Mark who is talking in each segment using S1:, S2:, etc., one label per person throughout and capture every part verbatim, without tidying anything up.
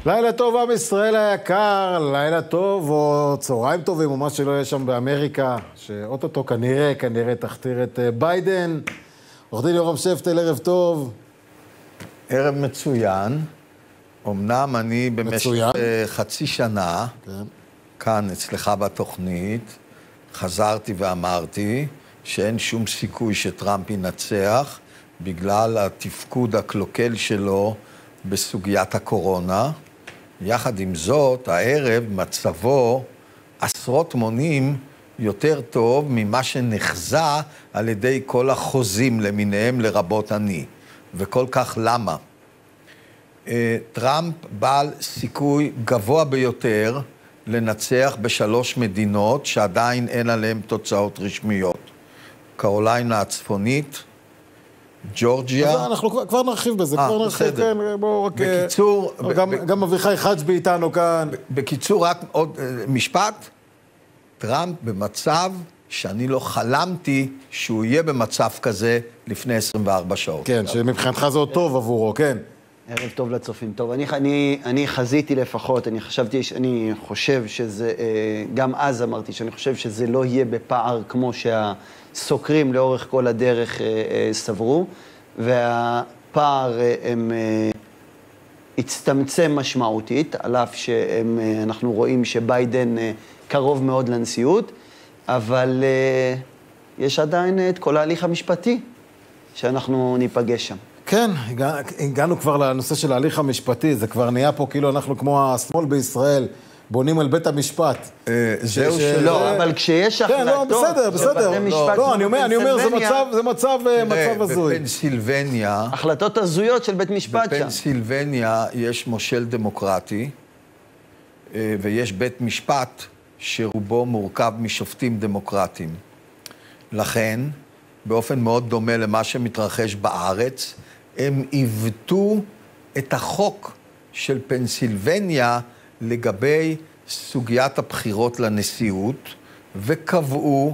S1: לילה טוב, עם ישראל היקר, לילה טוב או צהריים טובים, או מה שלא יהיה שם באמריקה, שאוטוטו כנראה, כנראה תכתיר את ביידן. עורך דין יורם שפטל, ערב טוב.
S2: ערב מצוין. אמנם אני במשך חצי שנה, כן. כאן אצלך בתוכנית, חזרתי ואמרתי שאין שום סיכוי שטראמפ ינצח, בגלל התפקוד הקלוקל שלו בסוגיית הקורונה. יחד עם זאת, הערב מצבו עשרות מונים יותר טוב ממה שנחזה על ידי כל החוזים למיניהם לרבות אני. וכל כך למה? טראמפ בעל סיכוי גבוה ביותר לנצח בשלוש מדינות שעדיין אין עליהן תוצאות רשמיות. קרוליינה הצפונית, ג'ורג'יה.
S1: אנחנו כבר, כבר נרחיב בזה, 아, כבר נרחיב, כן, בואו רק...
S2: בקיצור...
S1: גם,
S2: ב-
S1: גם אביחי חג'בי איתנו כאן.
S2: בקיצור, רק עוד משפט. טראמפ במצב שאני לא חלמתי שהוא יהיה במצב כזה לפני עשרים וארבע שעות.
S1: כן, שמבחינתך זה עוד טוב עבורו, כן.
S3: ערב טוב לצופים. טוב, אני, אני, אני חזיתי לפחות, אני חשבתי, אני חושב שזה, גם אז אמרתי שאני חושב שזה לא יהיה בפער כמו שהסוקרים לאורך כל הדרך סברו, והפער הם הצטמצם משמעותית, על אף שאנחנו רואים שביידן קרוב מאוד לנשיאות, אבל יש עדיין את כל ההליך המשפטי שאנחנו ניפגש שם.
S1: כן, הגענו כבר לנושא של ההליך המשפטי, זה כבר נהיה פה כאילו אנחנו כמו השמאל בישראל, בונים על בית המשפט.
S2: זהו שלא.
S3: לא, אבל כשיש החלטות...
S1: כן, לא, בסדר, בסדר. לא, אני אומר, זה מצב הזוי.
S2: בפנסילבניה...
S3: החלטות הזויות של בית משפט שם.
S2: בפנסילבניה יש מושל דמוקרטי, ויש בית משפט שרובו מורכב משופטים דמוקרטיים. לכן, באופן מאוד דומה למה שמתרחש בארץ, הם עיוותו את החוק של פנסילבניה לגבי סוגיית הבחירות לנשיאות, וקבעו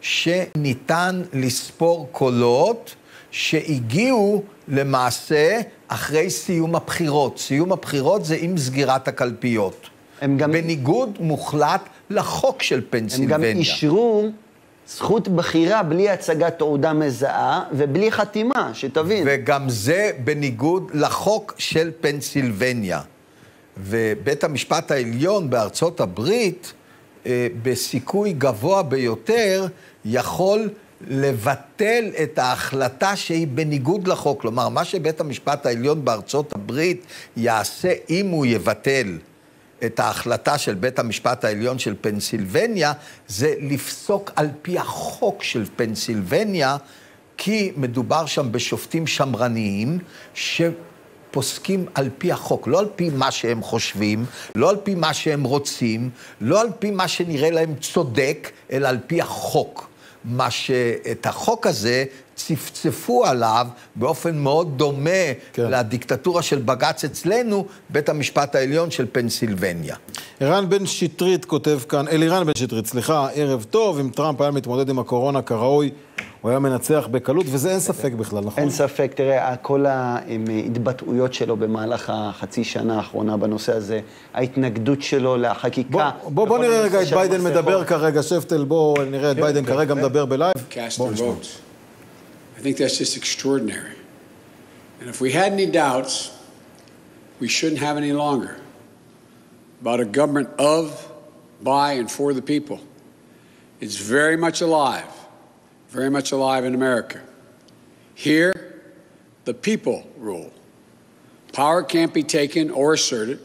S2: שניתן לספור קולות שהגיעו למעשה אחרי סיום הבחירות. סיום הבחירות זה עם סגירת הקלפיות. גם... בניגוד מוחלט לחוק של פנסילבניה.
S3: הם גם אישרו זכות בחירה בלי הצגת תעודה מזהה ובלי חתימה, שתבין.
S2: וגם זה בניגוד לחוק של פנסילבניה. ובית המשפט העליון בארצות הברית, בסיכוי גבוה ביותר, יכול לבטל את ההחלטה שהיא בניגוד לחוק. כלומר, מה שבית המשפט העליון בארצות הברית יעשה אם הוא יבטל את ההחלטה של בית המשפט העליון של פנסילבניה, זה לפסוק על פי החוק של פנסילבניה, כי מדובר שם בשופטים שמרניים שפוסקים על פי החוק, לא על פי מה שהם חושבים, לא על פי מה שהם רוצים, לא על פי מה שנראה להם צודק, אלא על פי החוק. מה שאת החוק הזה צפצפו עליו באופן מאוד דומה כן. לדיקטטורה של בג"ץ אצלנו, בית המשפט העליון של פנסילבניה.
S1: ערן בן שטרית כותב כאן, אלירן בן שטרית, סליחה, ערב טוב, אם טראמפ היה מתמודד עם הקורונה כראוי, הוא היה מנצח בקלות, וזה אין ספק בכלל, נכון?
S3: אין ספק, תראה, כל ההתבטאויות שלו במהלך החצי שנה האחרונה בנושא הזה, ההתנגדות שלו לחקיקה...
S1: בוא, בוא, בוא נראה רגע את ביידן מדבר כרגע, שפטל, בוא נראה את ביידן כרגע מדבר בלייב. בוא נשמע.
S4: I think that's just extraordinary. And if we had any doubts, we shouldn't have any longer about a government of, by, and for the people. It's very much alive, very much alive in America. Here, the people rule. Power can't be taken or asserted.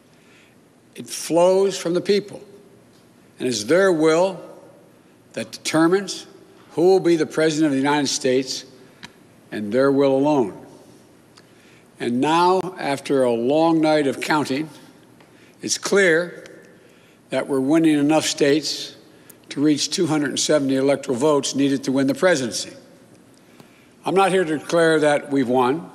S4: It flows from the people. And it's their will that determines who will be the President of the United States, and their will alone. And now, after a long night of counting, it's clear that we're winning enough states to reach two hundred seventy electoral votes needed to win the presidency. I'm not here to declare that we've won,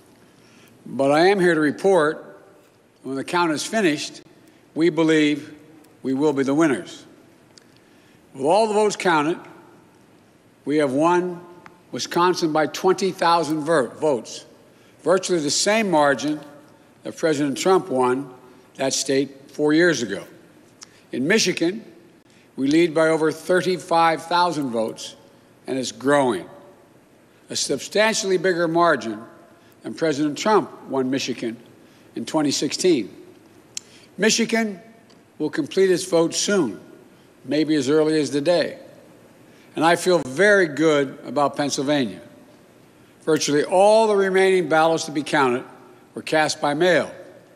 S4: but I am here to report when the count is finished, we believe we will be the winners. With all the votes counted, we have won Wisconsin by twenty thousand votes, virtually the same margin that President Trump won that state four years ago. In Michigan, we lead by over thirty-five thousand votes, and it's growing. A substantially bigger margin than President Trump won Michigan in twenty sixteen. Michigan will complete its vote soon, maybe as early as today. And I feel very good about Pennsylvania. Virtually all the remaining ballots to be counted were cast by mail.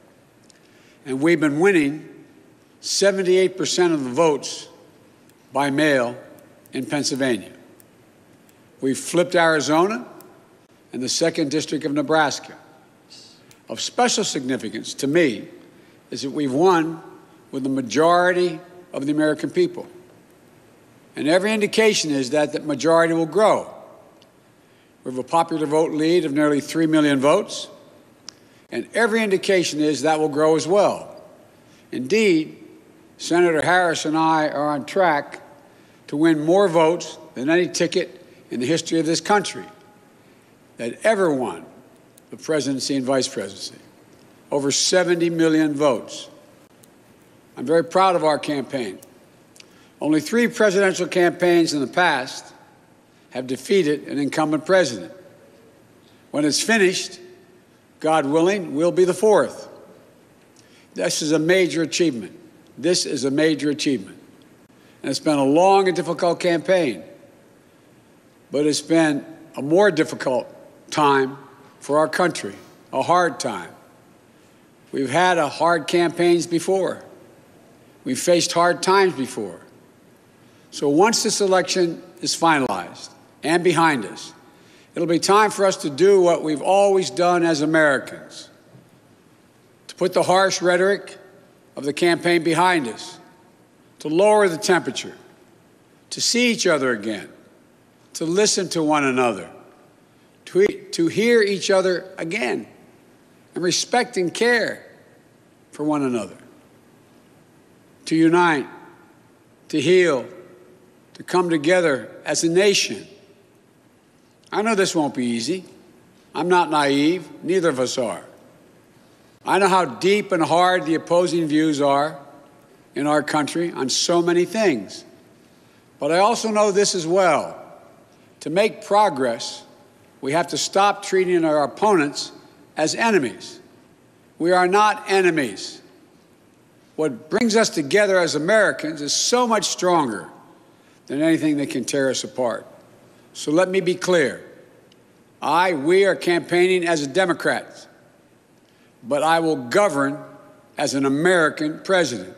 S4: And we've been winning seventy-eight percent of the votes by mail in Pennsylvania. We've flipped Arizona and the second district of Nebraska. Of special significance to me is that we've won with the majority of the American people. And every indication is that that majority will grow. We have a popular vote lead of nearly three million votes, and every indication is that will grow as well. Indeed, Senator Harris and I are on track to win more votes than any ticket in the history of this country that ever won the presidency and vice presidency. Over seventy million votes. I'm very proud of our campaign. Only three presidential campaigns in the past have defeated an incumbent president. When it's finished, God willing, we'll be the fourth. This is a major achievement. This is a major achievement. And it's been a long and difficult campaign, but it's been a more difficult time for our country, a hard time. We've had a hard campaigns before. We've faced hard times before. So once this election is finalized and behind us, it'll be time for us to do what we've always done as Americans, to put the harsh rhetoric of the campaign behind us, to lower the temperature, to see each other again, to listen to one another, to, to hear each other again, and respect and care for one another, to unite, to heal, to come together as a nation. I know this won't be easy. I'm not naive. Neither of us are. I know how deep and hard the opposing views are in our country on so many things. But I also know this as well. To make progress, we have to stop treating our opponents as enemies. We are not enemies. What brings us together as Americans is so much stronger than anything that can tear us apart. So let me be clear. I, we are campaigning as a Democrat, but I will govern as an American president.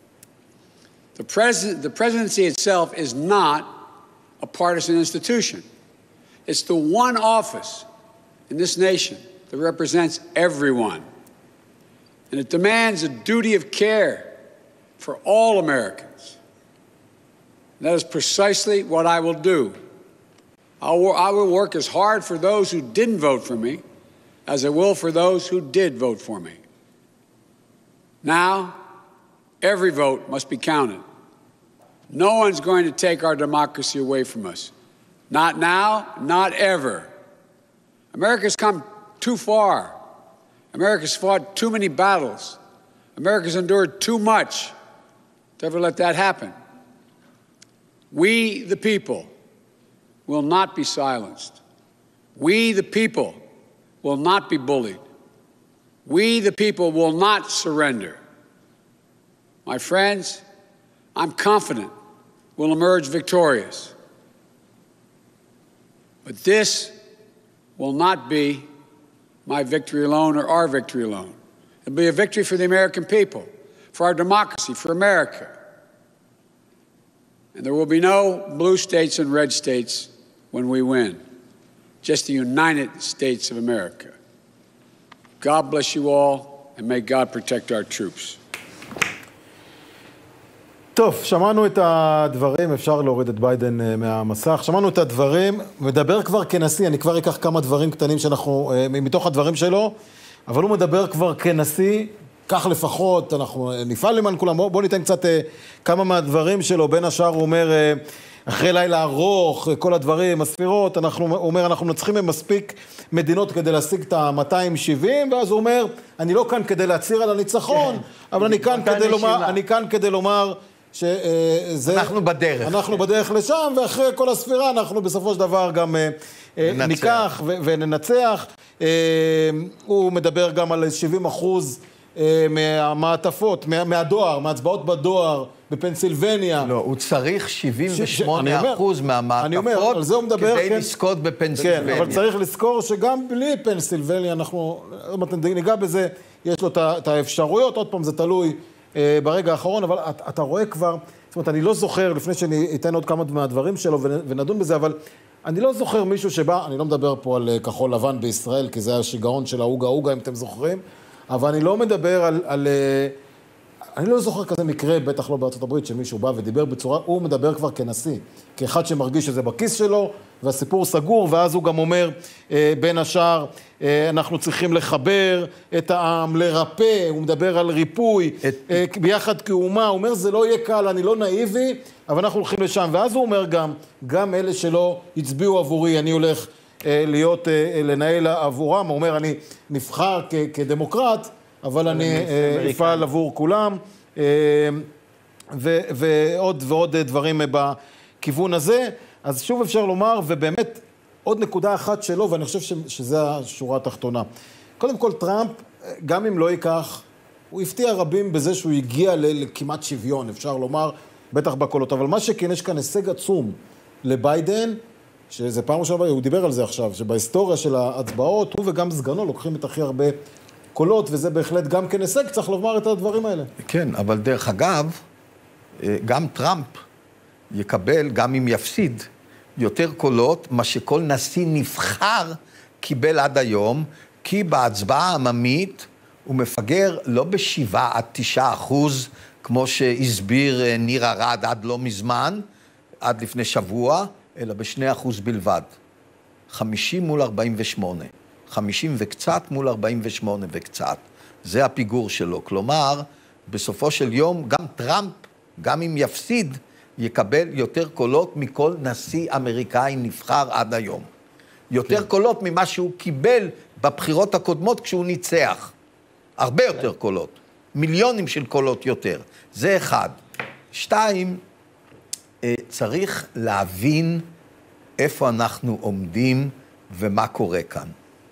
S4: The, president, the presidency itself is not a partisan institution. It's the one office in this nation that represents everyone. And it demands a duty of care for all Americans. And that is precisely what I will do. I'll, I will work as hard for those who didn't vote for me as I will for those who did vote for me. Now, every vote must be counted. No one's going to take our democracy away from us. Not now, not ever. America's come too far. America's fought too many battles. America's endured too much to ever let that happen. We, the people, will not be silenced. We, the people, will not be bullied. We, the people, will not surrender. My friends, I'm confident we'll emerge victorious. But this will not be my victory alone or our victory alone. It'll be a victory for the American people, for our democracy, for America. And there will be no blue states and red states when we win, just the United States of America. God bless you all, and may God protect our troops.
S1: טוב, שמענו את הדברים, אפשר להוריד את ביידן מהמסך, שמענו את הדברים, מדבר כבר כנשיא, אני כבר אקח כמה דברים קטנים שאנחנו, מתוך הדברים שלו, אבל הוא מדבר כבר כנשיא, כך לפחות, אנחנו נפעל למען כולם, בואו ניתן קצת כמה מהדברים שלו, בין השאר הוא אומר, אחרי לילה ארוך, כל הדברים, הספירות, אנחנו, הוא אומר, אנחנו נצחים מספיק מדינות כדי להשיג את ה-מאתיים שבעים, ואז הוא אומר, אני לא כאן כדי להצהיר על הניצחון, אבל אני כאן כדי לומר, אני כאן כדי לומר שזה...
S2: אנחנו בדרך.
S1: אנחנו בדרך לשם, ואחרי כל הספירה אנחנו בסופו של דבר גם ננצח. ניקח ו- וננצח. הוא מדבר גם על שבעים אחוז מהמעטפות, מה, מהדואר, מהצבעות בדואר בפנסילבניה.
S2: לא, הוא צריך שבעים ושמונה אחוז מהמעטפות כדי כן, לזכות בפנסילבניה.
S1: כן, אבל צריך לזכור שגם בלי פנסילבניה, אנחנו, ניגע בזה, יש לו את האפשרויות, עוד פעם זה תלוי אה, ברגע האחרון, אבל אתה, אתה רואה כבר, זאת אומרת, אני לא זוכר, לפני שאני אתן עוד כמה מהדברים שלו ונדון בזה, אבל אני לא זוכר מישהו שבא, אני לא מדבר פה על כחול לבן בישראל, כי זה השיגעון של ההוגה הוגה, אם אתם זוכרים, אבל אני לא מדבר על, על... אני לא זוכר כזה מקרה, בטח לא בארצות הברית, שמישהו בא ודיבר בצורה... הוא מדבר כבר כנשיא, כאחד שמרגיש שזה בכיס שלו, והסיפור סגור, ואז הוא גם אומר, בין השאר, אנחנו צריכים לחבר את העם, לרפא, הוא מדבר על ריפוי, את... ביחד כאומה, הוא אומר, זה לא יהיה קל, אני לא נאיבי, אבל אנחנו הולכים לשם. ואז הוא אומר גם, גם אלה שלא הצביעו עבורי, אני הולך... להיות, לנהל עבורם, הוא אומר, אני נבחר כ- כדמוקרט, אבל אני אפעל עבור כולם, ו- ועוד ועוד דברים בכיוון הזה. אז שוב אפשר לומר, ובאמת עוד נקודה אחת שלו, ואני חושב ש- שזה השורה התחתונה. קודם כל, טראמפ, גם אם לא ייקח, הוא הפתיע רבים בזה שהוא הגיע לכמעט שוויון, אפשר לומר, בטח בקולות, אבל מה שכן, יש כאן הישג עצום לביידן, שזה פעם ראשונה, הוא דיבר על זה עכשיו, שבהיסטוריה של ההצבעות, הוא וגם סגנו לוקחים את הכי הרבה קולות, וזה בהחלט גם כן הישג, צריך לומר את הדברים האלה.
S2: כן, אבל דרך אגב, גם טראמפ יקבל, גם אם יפסיד, יותר קולות, מה שכל נשיא נבחר קיבל עד היום, כי בהצבעה העממית הוא מפגר לא בשבעה עד תשעה אחוז, כמו שהסביר ניר ארד עד לא מזמן, עד לפני שבוע, אלא בשני אחוז בלבד. חמישים מול ארבעים ושמונה. חמישים וקצת מול ארבעים ושמונה וקצת. זה הפיגור שלו. כלומר, בסופו של יום, גם טראמפ, גם אם יפסיד, יקבל יותר קולות מכל נשיא אמריקאי נבחר עד היום. יותר כן. קולות ממה שהוא קיבל בבחירות הקודמות כשהוא ניצח. הרבה יותר קולות. מיליונים של קולות יותר. זה אחד. שתיים, צריך להבין איפה אנחנו עומדים ומה קורה כאן.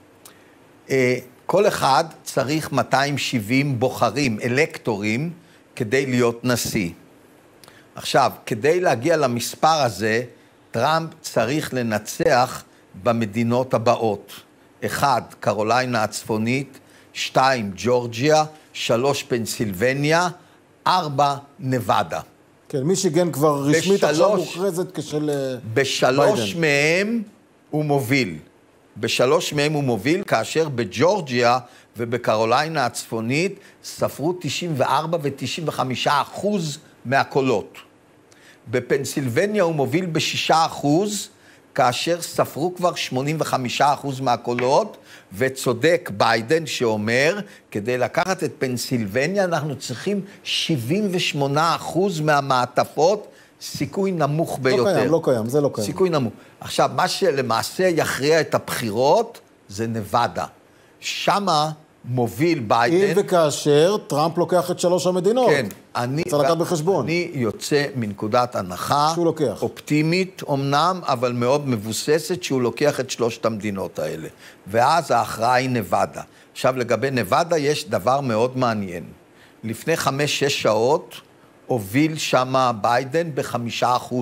S2: כל אחד צריך מאתיים ושבעים בוחרים, אלקטורים, כדי להיות נשיא. עכשיו, כדי להגיע למספר הזה, טראמפ צריך לנצח במדינות הבאות. אחד, קרוליינה הצפונית, שתיים, ג'ורג'יה, שלוש, פנסילבניה, ארבע, נבדה.
S1: כן, מישיגן כבר רשמית עכשיו מוכרזת כשל ביידן.
S2: בשלוש מהם הוא מוביל. בשלוש מהם הוא מוביל, כאשר בג'ורג'יה ובקרוליינה הצפונית ספרו תשעים וארבע ו-תשעים וחמישה אחוז מהקולות. בפנסילבניה הוא מוביל בשישה אחוז, כאשר ספרו כבר שמונים וחמישה אחוז מהקולות, וצודק ביידן שאומר, כדי לקחת את פנסילבניה אנחנו צריכים שבעים ושמונה אחוז מהמעטפות, סיכוי נמוך ביותר.
S1: לא קיים, לא קיים, זה לא קיים.
S2: סיכוי נמוך. עכשיו, מה שלמעשה יכריע את הבחירות, זה נבדה. שמה מוביל ביידן...
S1: אם וכאשר טראמפ לוקח את שלוש המדינות.
S2: כן, אני...
S1: צריך לקחת בחשבון.
S2: אני יוצא מנקודת הנחה...
S1: שהוא לוקח.
S2: אופטימית אמנם, אבל מאוד מבוססת, שהוא לוקח את שלושת המדינות האלה. ואז ההכרעה היא נבדה. עכשיו, לגבי נבדה יש דבר מאוד מעניין. לפני חמש, שש שעות, הוביל שמה ביידן בחמישה אחוז.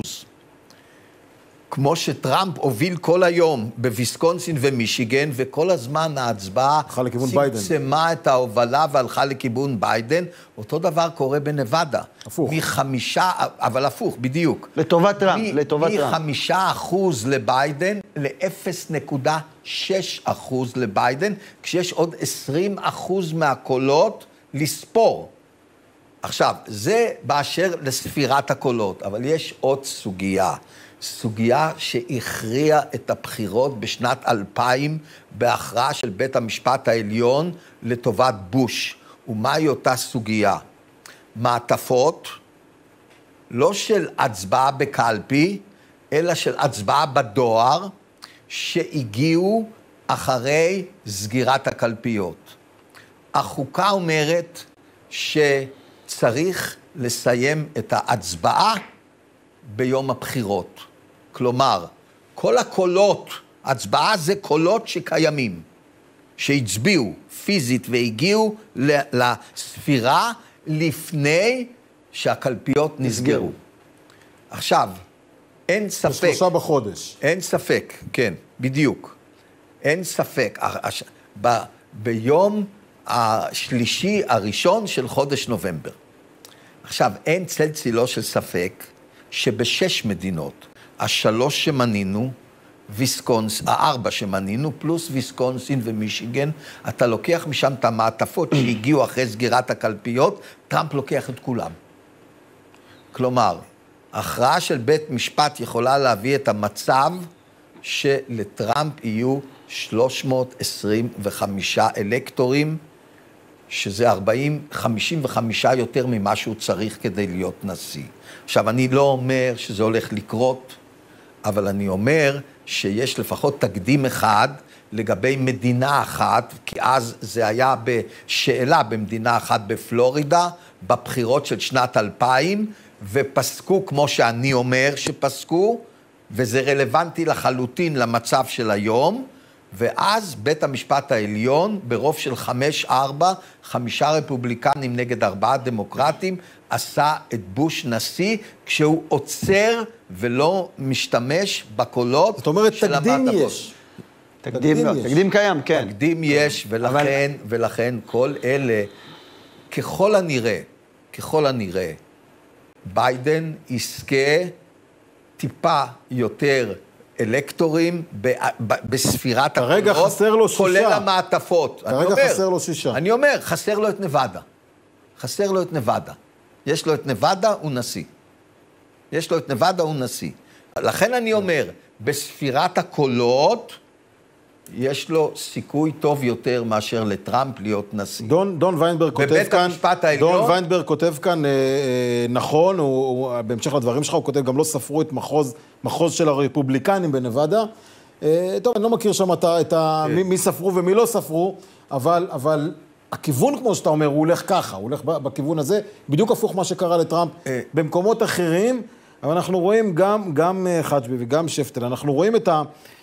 S2: כמו שטראמפ הוביל כל היום בוויסקונסין ומישיגן, וכל הזמן ההצבעה צמצמה את ההובלה והלכה לכיוון ביידן, אותו דבר קורה בנבדה.
S1: הפוך.
S2: מחמישה, אבל הפוך, בדיוק.
S3: לטובת טראמפ, לטובת טראמפ.
S2: מחמישה אחוז לביידן ל-אפס נקודה שש אחוז לביידן, כשיש עוד עשרים אחוז מהקולות לספור. עכשיו, זה באשר לספירת הקולות, אבל יש עוד סוגיה. סוגיה שהכריעה את הבחירות בשנת אלפיים בהכרעה של בית המשפט העליון לטובת בוש. ומהי אותה סוגיה? מעטפות, לא של הצבעה בקלפי, אלא של הצבעה בדואר, שהגיעו אחרי סגירת הקלפיות. החוקה אומרת שצריך לסיים את ההצבעה ביום הבחירות. כלומר, כל הקולות, הצבעה זה קולות שקיימים, שהצביעו פיזית והגיעו לספירה לפני שהקלפיות נסגרו. עכשיו, אין ספק...
S1: בשלושה בחודש.
S2: אין ספק, כן, בדיוק. אין ספק. ב, ביום השלישי הראשון של חודש נובמבר. עכשיו, אין צל צילו של ספק שבשש מדינות, השלוש שמנינו, ויסקונס, הארבע שמנינו, פלוס ויסקונסין ומישיגן, אתה לוקח משם את המעטפות שהגיעו אחרי סגירת הקלפיות, טראמפ לוקח את כולם. כלומר, הכרעה של בית משפט יכולה להביא את המצב שלטראמפ יהיו שלוש מאות עשרים וחמישה אלקטורים, שזה ארבעים, חמישים וחמישה יותר ממה שהוא צריך כדי להיות נשיא. עכשיו, אני לא אומר שזה הולך לקרות, אבל אני אומר שיש לפחות תקדים אחד לגבי מדינה אחת, כי אז זה היה בשאלה במדינה אחת בפלורידה, בבחירות של שנת אלפיים, ופסקו כמו שאני אומר שפסקו, וזה רלוונטי לחלוטין למצב של היום, ואז בית המשפט העליון, ברוב של חמש ארבע, חמישה רפובליקנים נגד ארבעה דמוקרטים, עשה את בוש נשיא, כשהוא עוצר ולא משתמש בקולות
S1: זאת אומרת,
S2: של
S1: תקדים
S2: המעטפות.
S1: יש.
S3: תקדים, לא, תקדים קיים, כן.
S2: תקדים יש, ולכן, ולכן כל אלה, ככל הנראה, ככל הנראה, ביידן יזכה טיפה יותר אלקטורים ב- ב- בספירת
S1: כרגע
S2: הקולות,
S1: חסר לו שישה.
S2: כולל המעטפות. אני
S1: כרגע
S2: אומר,
S1: חסר לו שישה.
S2: אני אומר, חסר לו את נבדה. חסר לו את נבדה. יש לו את נבדה, הוא נשיא. יש לו את נבדה, הוא נשיא. לכן אני אומר, בספירת הקולות, יש לו סיכוי טוב יותר מאשר לטראמפ להיות נשיא.
S1: דון, דון ויינברג כותב
S2: בבית
S1: כאן,
S2: המשפט העליון?
S1: דון ויינברג כותב כאן, אה, אה, נכון, הוא, הוא, בהמשך לדברים שלך, הוא כותב, גם לא ספרו את מחוז, מחוז של הרפובליקנים בנבדה. אה, טוב, אני לא מכיר שם את ה, את ה,
S2: כן.
S1: מי, מי ספרו ומי לא ספרו, אבל, אבל הכיוון, כמו שאתה אומר, הוא הולך ככה, הוא הולך בכיוון הזה, בדיוק הפוך מה שקרה לטראמפ
S2: אה.
S1: במקומות אחרים, אבל אנחנו רואים גם, גם חג'בי וגם שפטל, אנחנו רואים את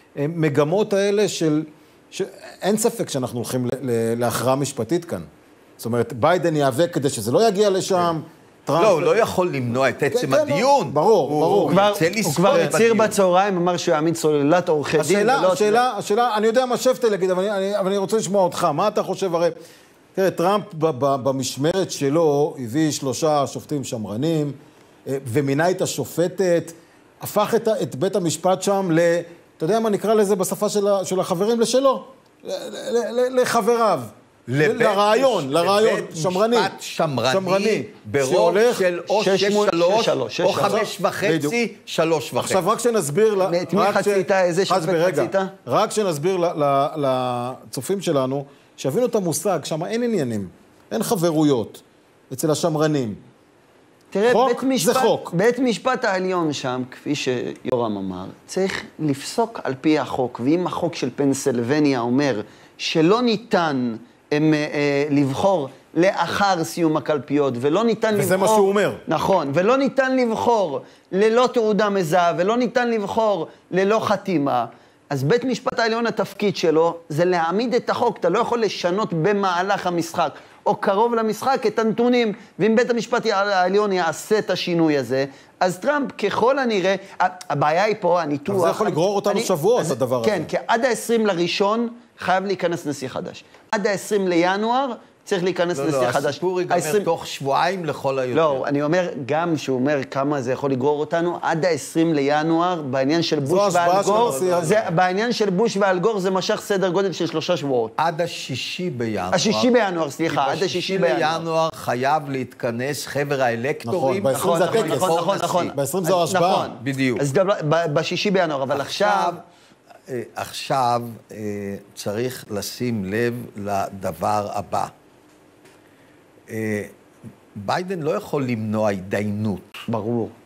S1: המגמות האלה של, שאין ספק שאנחנו הולכים להכרעה משפטית כאן. זאת אומרת, ביידן יאבק כדי שזה לא יגיע לשם, טראמפ...
S2: לא, הוא לא יכול למנוע את עצם
S1: כן,
S2: הדיון.
S1: ברור, ברור.
S3: כבר-
S2: רוצה
S3: הוא
S2: לספור
S3: כבר
S2: את
S3: הצהיר
S2: הדיון.
S3: בצהריים, אמר שהוא יעמיד סוללת עורכי דין.
S1: השאלה,
S3: ולא-
S1: השאלה, השאלה, אני יודע מה שפטל להגיד, אבל אני, אני, אבל אני רוצה לשמוע אותך. מה אתה חושב? הרי, תראה, טראמפ ב, ב, במשמרת שלו הביא שלושה שופטים שמרנים, אה, ומינה את השופטת, הפך את, ה- את בית המשפט שם ל... אתה יודע מה נקרא לזה בשפה של, ה- של החברים? לשלו. ל- ל- ל- לחבריו.
S2: לבית
S1: לרעיון,
S2: מש-
S1: לרעיון,
S2: לבית
S1: שמרני.
S2: משפט שמרני,
S1: שמרני,
S2: ברוב
S1: שהולך-
S2: של או
S3: שש
S2: שש
S3: מול-
S2: שלוש,
S3: שש שלוש,
S2: או
S3: שש שלוש.
S2: חמש וחצי,
S1: בדיוק.
S2: שלוש וחצי.
S1: עכשיו, רק שנסביר... ל-
S3: את מי
S1: רק
S3: חצית? איזה שופט
S1: חצי, רגע.
S3: חצית?
S1: רק שנסביר ל- ל- לצופים שלנו, שיבינו את המושג, שם אין עניינים, אין חברויות אצל השמרנים.
S3: תראה,
S1: חוק
S3: בית
S1: זה
S3: משפט,
S1: חוק.
S3: בית משפט העליון שם, כפי שיורם אמר, צריך לפסוק על פי החוק, ואם החוק של פנסילבניה אומר שלא ניתן הם, אה, לבחור לאחר סיום הקלפיות, ולא ניתן
S1: וזה
S3: לבחור...
S1: מה שהוא אומר.
S3: נכון, ולא ניתן לבחור ללא תעודה מזהה, ולא ניתן לבחור ללא חתימה, אז בית משפט העליון, התפקיד שלו זה להעמיד את החוק, אתה לא יכול לשנות במהלך המשחק, או קרוב למשחק את הנתונים, ואם בית המשפט העליון יעשה את השינוי הזה, אז טראמפ ככל הנראה, הבעיה היא פה, הניתוח...
S1: אבל זה יכול לגרור אותנו שבועות,
S3: אז-
S1: הדבר הזה.
S3: כן, כי עד ה-עשרים לראשון חייב להיכנס נשיא חדש. עד ה-עשרים לינואר צריך להיכנס
S2: לא,
S3: נשיא
S2: לא,
S3: חדש.
S2: הסיפור ייגמר
S3: ה-עשרים
S2: תוך שבועיים לכל היותר.
S3: לא, אני אומר, גם שהוא אומר כמה זה יכול לגרור אותנו, עד ה-עשרים לינואר, בעניין של בוש
S1: השפעה
S3: ואל
S1: של
S3: גור,
S1: הנשיא הזה.
S3: זה, בעניין של בוש ואל גור זה משך סדר גודל של שלושה שבועות.
S2: עד השישי בינואר.
S3: השישי בינואר,
S2: כי
S3: סליחה, עד השישי בינואר.
S2: בינואר חייב להתכנס חבר האלקטורים.
S1: נכון, בעשרים זה
S3: נכון,
S1: הטקס.
S3: נכון, נכון, נכון.
S1: ב-עשרים זו
S3: אז
S1: ההשבעה.
S3: נכון.
S2: בדיוק.
S3: אז דבר- ב- בשישי בינואר, אבל עכשיו...
S2: אה, עכשיו אה, צריך לשים לב לדבר הבא. אה, ביידן לא יכול למנוע התדיינות.
S3: ברור.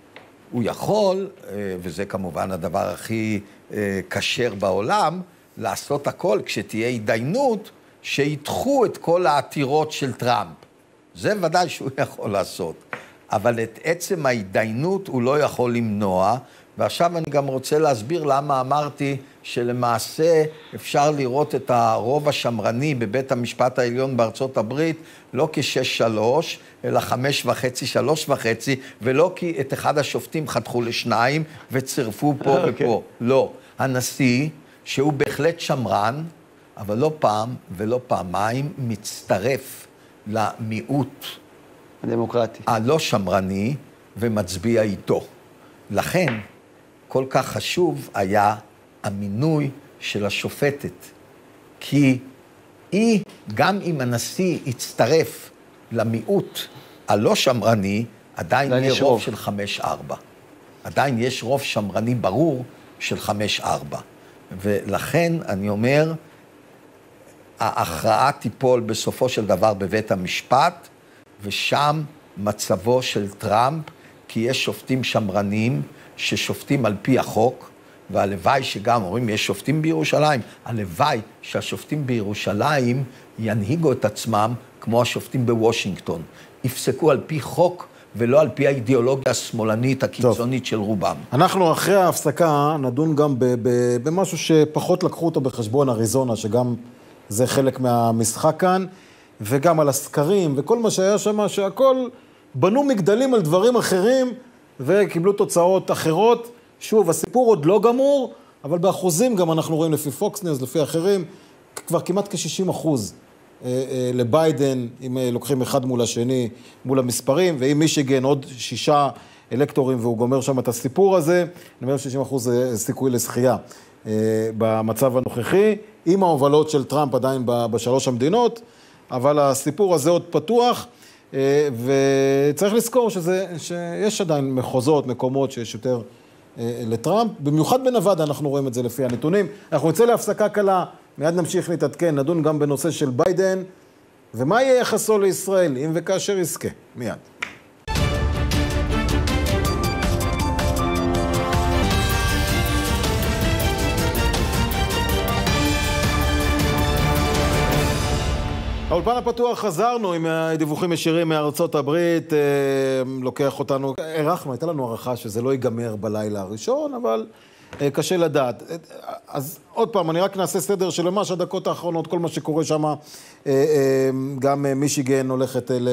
S2: הוא יכול, וזה כמובן הדבר הכי קשר בעולם, לעשות הכל כשתהיה התדיינות, שידחו את כל העתירות של טראמפ. זה ודאי שהוא יכול לעשות. אבל את עצם ההתדיינות הוא לא יכול למנוע, ועכשיו אני גם רוצה להסביר למה אמרתי שלמעשה אפשר לראות את הרוב השמרני בבית המשפט העליון בארצות הברית, לא כשש שלוש, אלא חמש וחצי, שלוש וחצי, ולא כי את אחד השופטים חתכו לשניים וצירפו פה okay. ופה. לא. הנשיא, שהוא בהחלט שמרן, אבל לא פעם ולא פעמיים, מצטרף למיעוט
S3: הדמוקרטי.
S2: הלא שמרני ומצביע איתו. לכן, כל כך חשוב היה המינוי של השופטת. כי היא, גם אם הנשיא יצטרף למיעוט הלא שמרני, עדיין יהיה רוב, רוב של חמש ארבע. עדיין יש רוב שמרני ברור של חמש ארבע. ולכן אני אומר, ההכרעה תיפול בסופו של דבר בבית המשפט, ושם מצבו של טראמפ, כי יש שופטים שמרנים ששופטים על פי החוק, והלוואי שגם אומרים, יש שופטים בירושלים, הלוואי שהשופטים בירושלים ינהיגו את עצמם כמו השופטים בוושינגטון. יפסקו על פי חוק ולא על פי האידיאולוגיה השמאלנית הקיצונית טוב. של רובם.
S1: אנחנו אחרי ההפסקה נדון גם במשהו שפחות לקחו אותו בחשבון, אריזונה, שגם זה חלק מהמשחק כאן, וגם על הסקרים וכל מה שהיה שם, שהכל בנו מגדלים על דברים אחרים, וקיבלו תוצאות אחרות. שוב, הסיפור עוד לא גמור, אבל באחוזים גם אנחנו רואים לפי פוקס ניוז, לפי אחרים, כבר כמעט כ-שישים אחוז לביידן, אם לוקחים אחד מול השני, מול המספרים, ואם מישיגן עוד שישה אלקטורים, והוא גומר שם את הסיפור הזה, אני אומר שישים אחוז זה סיכוי לזכייה במצב הנוכחי, עם ההובלות של טראמפ עדיין בשלוש המדינות, אבל הסיפור הזה עוד פתוח, וצריך לזכור שזה, שיש עדיין מחוזות, מקומות שיש יותר לטראמפ, במיוחד בנבדה אנחנו רואים את זה לפי הנתונים. אנחנו נצא להפסקה קלה, מיד נמשיך להתעדכן, נדון גם בנושא של ביידן, ומה יהיה יחסו לישראל, אם וכאשר יזכה. מיד. האולפן הפתוח חזרנו עם דיווחים ישירים מארצות הברית, לוקח אותנו, ערכנו, הייתה לנו הערכה שזה לא ייגמר בלילה הראשון, אבל קשה לדעת. אז עוד פעם, אני רק נעשה סדר של ממש הדקות האחרונות, כל מה שקורה שם, גם מישיגן הולכת ל...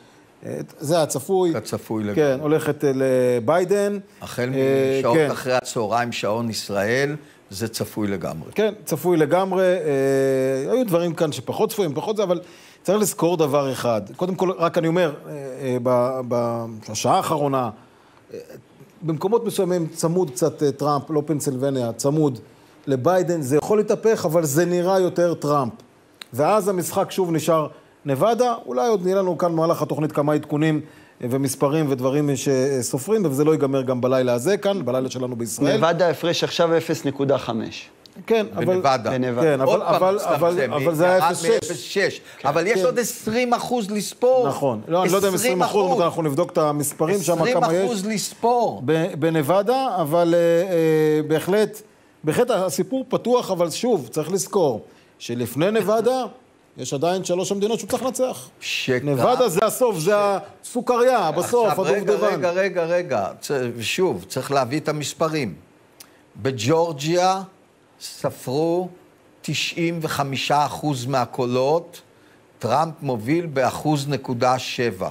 S1: זה הצפוי.
S2: הצפוי לגמרי.
S1: כן, הולכת לביידן.
S2: החל משעות כן. אחרי הצהריים, שעון ישראל, זה צפוי לגמרי. כן,
S1: צפוי לגמרי. אה, היו דברים כאן שפחות צפויים, פחות זה, אבל צריך לזכור דבר אחד. קודם כל, רק אני אומר, אה, אה, בשעה האחרונה, אה, במקומות מסוימים צמוד קצת אה, טראמפ, לא פנסילבניה, צמוד לביידן, זה יכול להתהפך, אבל זה נראה יותר טראמפ. ואז המשחק שוב נשאר נבדה, אולי עוד נראה לנו כאן מהלך התוכנית כמה עדכונים ומספרים ודברים שסופרים, וזה לא ייגמר גם בלילה הזה כאן, בלילה שלנו בישראל.
S3: נבדה הפרש עכשיו אפס נקודה חמש.
S1: כן, אבל...
S2: בנבדה.
S1: כן, אבל, אבל, אבל, אבל זה היה אפס נקודה שש.
S2: אבל יש עוד עשרים אחוז לספור.
S1: נכון. לא, אני לא יודע אם עשרים אחוז, אנחנו נבדוק את המספרים שם, כמה יש.
S2: עשרים אחוז לספור.
S1: בנבדה, אבל בהחלט, בהחלט הסיפור פתוח, אבל שוב, צריך לזכור, שלפני נבדה, יש עדיין שלוש המדינות שהוא צריך לנצח. נבדה זה הסוף, זה הסוכריה, בסוף, הדובדבן.
S2: רגע, רגע, רגע, שוב, צריך להביא את המספרים. בג'ורג'יה ספרו תשעים וחמישה אחוז מהקולות, טראמפ מוביל באחוז נקודה שבע.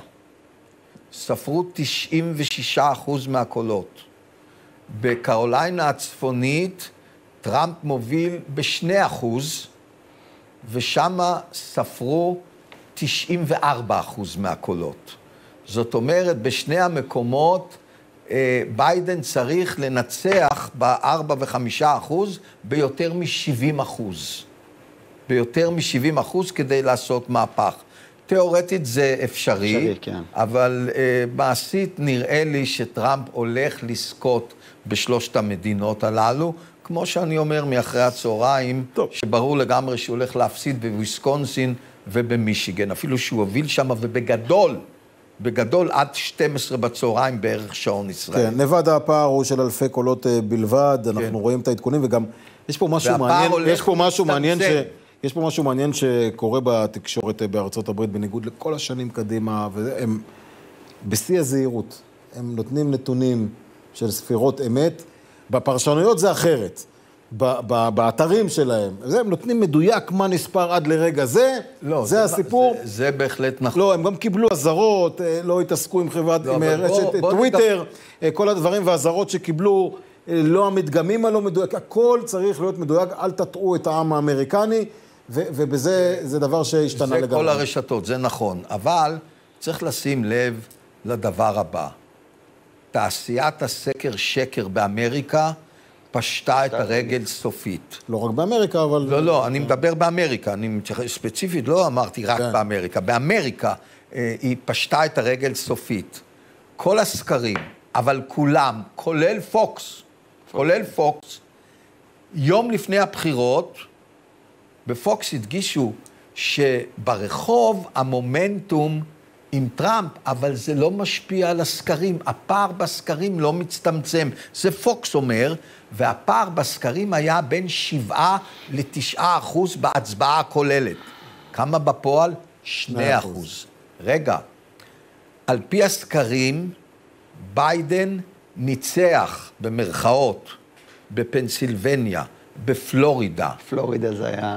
S2: ספרו תשעים ושישה אחוז מהקולות. בקרוליינה הצפונית, טראמפ מוביל בשני אחוז, ושם ספרו תשעים וארבעה אחוז מהקולות. זאת אומרת, בשני המקומות, ביידן צריך לנצח ב-ארבע וחמישה אחוז ביותר מ-שבעים אחוז. ביותר מ-שבעים אחוז כדי לעשות מהפך. תיאורטית זה אפשרי, אפשרי כן. אבל uh, מעשית נראה לי שטראמפ הולך לזכות בשלושת המדינות הללו, כמו שאני אומר מאחרי הצהריים, טוב. שברור לגמרי שהוא הולך להפסיד בוויסקונסין ובמישיגן, אפילו שהוא הוביל שם ובגדול בגדול עד שתים עשרה בצהריים בערך שעון ישראל.
S1: כן, נבדה הפער הוא של אלפי קולות בלבד, אנחנו רואים את העדכונים, וגם יש פה משהו מעניין, יש פה משהו מעניין ש... יש פה משהו מעניין שקורה בתקשורת בארצות הברית, בניגוד לכל השנים קדימה, והם בשיא הזהירות. הם נותנים נתונים של ספירות אמת, בפרשנויות זה אחרת. באתרים שלהם. הם נותנים מדויק מה נספר עד לרגע זה,
S2: לא,
S1: זה הסיפור.
S2: זה, זה בהחלט נכון.
S1: לא, הם גם קיבלו עזרות, לא התעסקו עם חברת,
S2: לא,
S1: עם רשת טוויטר, נדע... כל הדברים והעזרות שקיבלו, לא המדגמים הלא מדויק, הכל צריך להיות מדויק, אל תטעו את העם האמריקני, ו- ובזה זה דבר שהשתנה לגמרי.
S2: זה כל הרשתות, זה נכון, אבל צריך לשים לב לדבר הבא. תעשיית הסקר שקר באמריקה, פשטה את הרגל סופית.
S1: לא רק באמריקה, אבל...
S2: לא, לא, אני מדבר באמריקה, אני מתייחס ספציפית, לא אמרתי רק באמריקה. באמריקה היא פשטה את הרגל סופית. כל הסקרים, אבל כולם, כולל פוקס, כולל פוקס, יום לפני הבחירות, בפוקס הדגישו שברחוב המומנטום עם טראמפ, אבל זה לא משפיע על הסקרים. הפער בסקרים לא מצטמצם. זה פוקס אומר, והפער בסקרים היה בין שבעה לתשעה אחוז בהצבעה הכוללת. כמה בפועל? שני אחוז. רגע, על פי הסקרים, ביידן ניצח במרכאות בפנסילבניה, בפלורידה.
S3: פלורידה זה היה...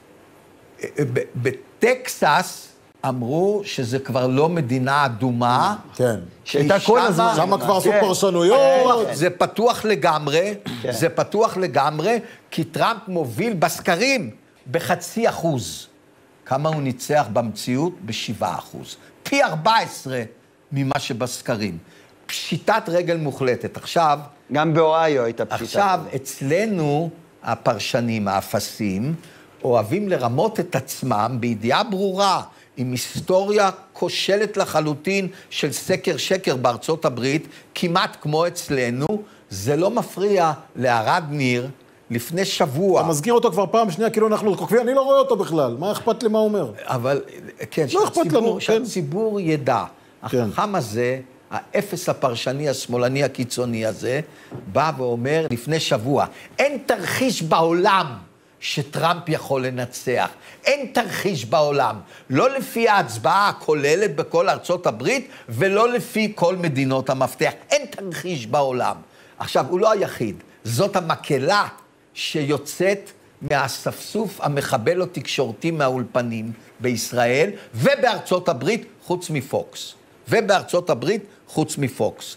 S2: בטקסס אמרו שזה כבר לא מדינה אדומה.
S1: כן.
S3: שהייתה כל הזמן.
S1: שם כבר עשו פרשנויות.
S2: זה פתוח לגמרי, זה פתוח לגמרי, כי טראמפ מוביל בסקרים בחצי אחוז. כמה הוא ניצח במציאות? בשבעה אחוז. פי ארבע עשרה ממה שבסקרים. פשיטת רגל מוחלטת. עכשיו...
S3: גם באוהיו הייתה פשיטת.
S2: עכשיו, אצלנו הפרשנים, האפסים, אוהבים לרמות את עצמם בידיעה ברורה, עם היסטוריה כושלת לחלוטין של סקר שקר בארצות הברית, כמעט כמו אצלנו, זה לא מפריע לערד ניר לפני שבוע.
S1: אתה מזכיר אותו כבר פעם שנייה, כאילו אנחנו קוקבים, אני לא רואה אותו בכלל, מה אכפת לי מה הוא אומר?
S2: אבל, כן,
S1: לא אכפת לנו,
S2: שהציבור ידע, החכם הזה, האפס הפרשני השמאלני הקיצוני הזה, בא ואומר לפני שבוע, אין תרחיש בעולם שטראמפ יכול לנצח. אין תרחיש בעולם. לא לפי ההצבעה הכוללת בכל ארצות הברית, ולא לפי כל מדינות המפתח. אין תרחיש בעולם. עכשיו, הוא לא היחיד. זאת המקהלה שיוצאת מהספסוף המחבל התקשורתי מהאולפנים בישראל, ובארצות הברית חוץ מפוקס. ובארצות הברית חוץ מפוקס.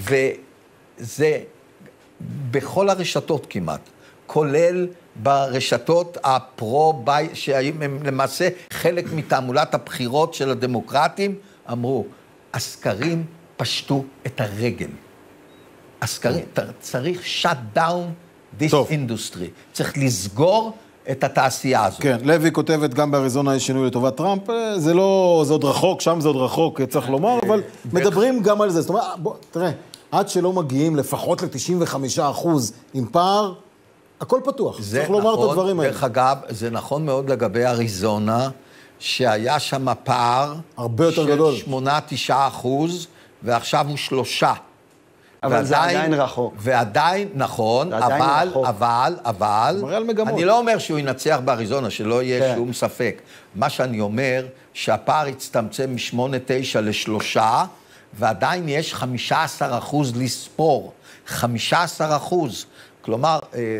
S2: וזה בכל הרשתות כמעט. כולל ברשתות הפרו-ביי, שהם למעשה חלק מתעמולת הבחירות של הדמוקרטים, אמרו, הסקרים פשטו את הרגל. הסקרים, צריך shut down this industry. צריך לסגור את התעשייה הזאת.
S1: כן, לוי כותבת גם באריזונה יש שינוי לטובת טראמפ, זה לא, זה עוד רחוק, שם זה עוד רחוק, צריך לומר, אבל מדברים גם על זה. זאת אומרת, בוא, תראה, עד שלא מגיעים לפחות ל-תשעים וחמישה אחוז עם פער, הכל פתוח, צריך לומר את הדברים האלה.
S2: דרך אגב, זה נכון מאוד לגבי אריזונה, שהיה שם פער
S1: הרבה יותר גדול.
S2: של שמונה תשעה אחוז, ועכשיו הוא שלושה.
S3: אבל זה עדיין רחוק.
S2: ועדיין, נכון, אבל, אבל, אבל, אני לא אומר שהוא ינצח באריזונה, שלא יהיה שום ספק. מה שאני אומר, שהפער הצטמצם מ-שמונה תשע לשלושה, ועדיין יש חמישה עשר אחוז לספור. חמישה עשר אחוז. כלומר,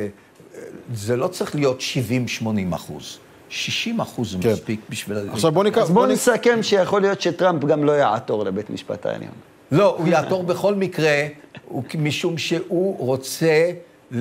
S2: זה לא צריך להיות שבעים שמונים אחוז. שישים אחוז זה מספיק בשביל...
S1: עכשיו בוא ניקח...
S3: אז בוא נסכם שיכול להיות שטראמפ גם לא יעתור לבית משפט העליון.
S2: לא, הוא יעתור בכל מקרה, משום שהוא רוצה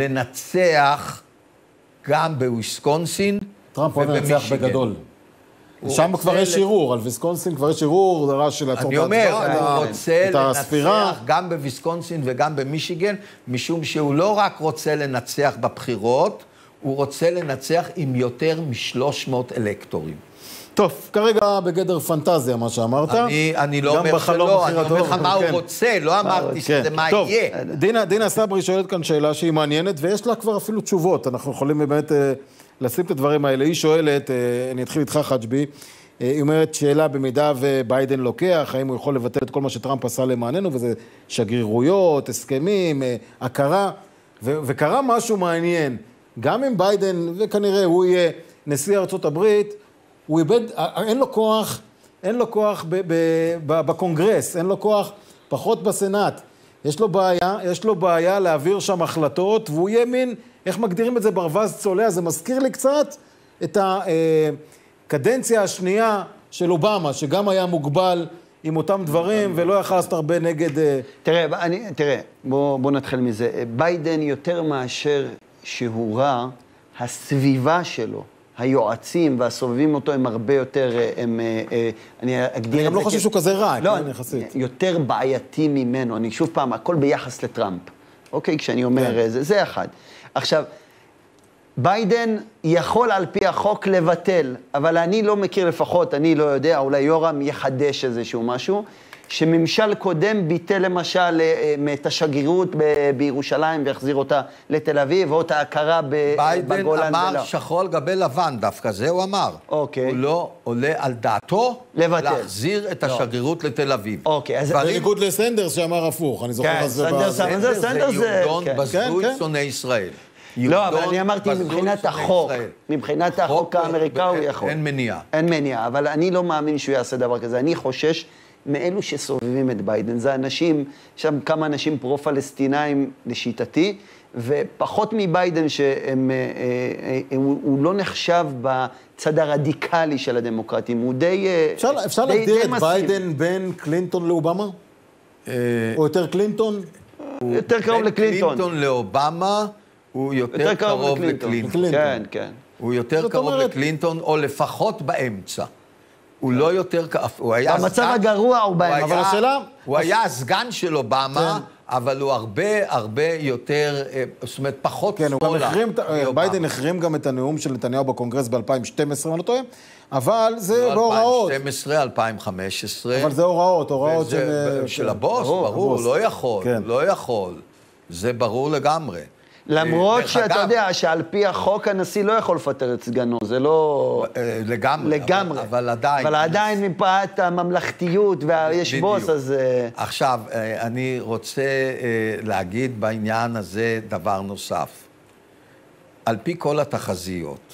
S2: לנצח גם בוויסקונסין
S1: טראמפ הוא נצח בגדול. שם כבר יש ערעור, על ויסקונסין כבר יש ערעור, זה רע של לעצור את ההצבעה.
S2: אני אומר, הוא רוצה לנצח גם בוויסקונסין וגם במישיגן, משום שהוא לא רק רוצה לנצח בבחירות, הוא רוצה לנצח עם יותר משלוש מאות אלקטורים.
S1: טוב, כרגע בגדר פנטזיה, מה שאמרת.
S2: אני, אני לא אומר שלא, אני אומר לך מה הוא רוצה, לא אמרתי שזה מה יהיה.
S1: דינה, דינה סברי שואלת כאן שאלה שהיא מעניינת, ויש לה כבר אפילו תשובות. אנחנו יכולים באמת לשים את הדברים האלה. היא שואלת, אני אתחיל איתך חג'בי, היא אומרת שאלה במידה וביידן לוקח, האם הוא יכול לבטל את כל מה שטראמפ עשה למעננו, וזה שגרירויות, הסכמים, הכרה, ו- וקרה משהו מעניין. גם אם ביידן, וכנראה הוא יהיה נשיא ארצות הברית, הוא איבד, אין לו כוח, אין לו כוח ב- ב- ב- בקונגרס, אין לו כוח פחות בסנאט. יש לו בעיה, יש לו בעיה להעביר שם החלטות, והוא יהיה מין, איך מגדירים את זה ברווז צולע, זה מזכיר לי קצת את הקדנציה השנייה של אובמה, שגם היה מוגבל עם אותם דברים, ולא יכל לעשות הרבה נגד...
S3: תראה, אני, תראה, בוא, בוא נתחיל מזה. ביידן יותר מאשר שהוא רע, הסביבה שלו, היועצים והסובבים אותו הם הרבה יותר, הם, אני אגדיר את זה...
S1: אני גם לא חושב שהוא כזה רע,
S3: לא,
S1: יחסית.
S3: יותר בעייתי ממנו. אני שוב פעם, הכל ביחס לטראמפ. אוקיי, כשאני אומר, זה, זה אחד. עכשיו, ביידן יכול על פי החוק לבטל, אבל אני לא מכיר לפחות, אני לא יודע, אולי יורם יחדש איזשהו משהו, שממשל קודם ביטל למשל את השגרירות בירושלים והחזיר אותה לתל אביב, או את ההכרה בגולן.
S2: ביידן אמר שחור על גבי לבן דווקא, זה הוא אמר.
S3: אוקיי.
S2: הוא לא עולה על דעתו
S3: לבטל.
S2: להחזיר את השגרירות לתל אביב.
S3: אוקיי, אז...
S1: בניגוד לסנדרס שאמר הפוך, אני זוכר את זה.
S3: סנדרס, סנדרס זה...
S2: יהודון בזוי שונא ישראל.
S3: לא, אבל אני אמרתי מבחינת החוק, מבחינת החוק האמריקאי הוא יכול.
S2: אין מניעה.
S3: אין מניעה, אבל אני לא מאמין שהוא יעשה דבר כזה. אני חושש מאלו שסובבים את ביידן. זה אנשים, שם כמה אנשים פרו-פלסטינאים לשיטתי, ופחות מביידן שהם, הוא, הוא לא נחשב בצד הרדיקלי של הדמוקרטים, הוא די...
S1: אפשר, אפשר
S3: די,
S1: להגדיר
S3: די
S1: את
S3: מסיב.
S1: ביידן בין קלינטון לאובמה? או יותר קלינטון?
S3: יותר קרוב לקלינטון.
S2: בין קלינטון לאובמה הוא יותר קרוב לקלינטון.
S3: כן, כן.
S2: הוא יותר קרוב לקלינטון, או לפחות באמצע. הוא לא יותר... הוא היה
S3: במצב הגרוע הוא באמצע.
S1: אבל השאלה...
S2: הוא היה הסגן של אובמה, אבל הוא הרבה הרבה יותר, זאת אומרת, פחות
S1: כן, הוא גם
S2: שמאלה
S1: החרים,
S2: מאובמה.
S1: ביידן החרים גם את הנאום של נתניהו בקונגרס ב-אלפיים ושתים עשרה, אני לא טועה, אבל זה בהוראות.
S2: אלפיים ושתים עשרה, אלפיים וחמש עשרה.
S1: אבל זה הוראות, הוראות
S2: וזה-
S1: של...
S2: של הבוס, ברור, לא יכול,
S1: כן.
S2: לא יכול. זה ברור לגמרי.
S3: למרות
S2: דרך
S3: שאתה
S2: אגב,
S3: יודע שעל פי החוק הנשיא לא יכול לפטר את סגנו, זה לא...
S2: אה, לגמרי,
S3: לגמרי.
S2: אבל, אבל עדיין.
S3: אבל עדיין מפאת הממלכתיות ויש
S2: בדיוק.
S3: בוס, אז... אה,
S2: עכשיו, אה, אני רוצה אה, להגיד בעניין הזה דבר נוסף. על פי כל התחזיות,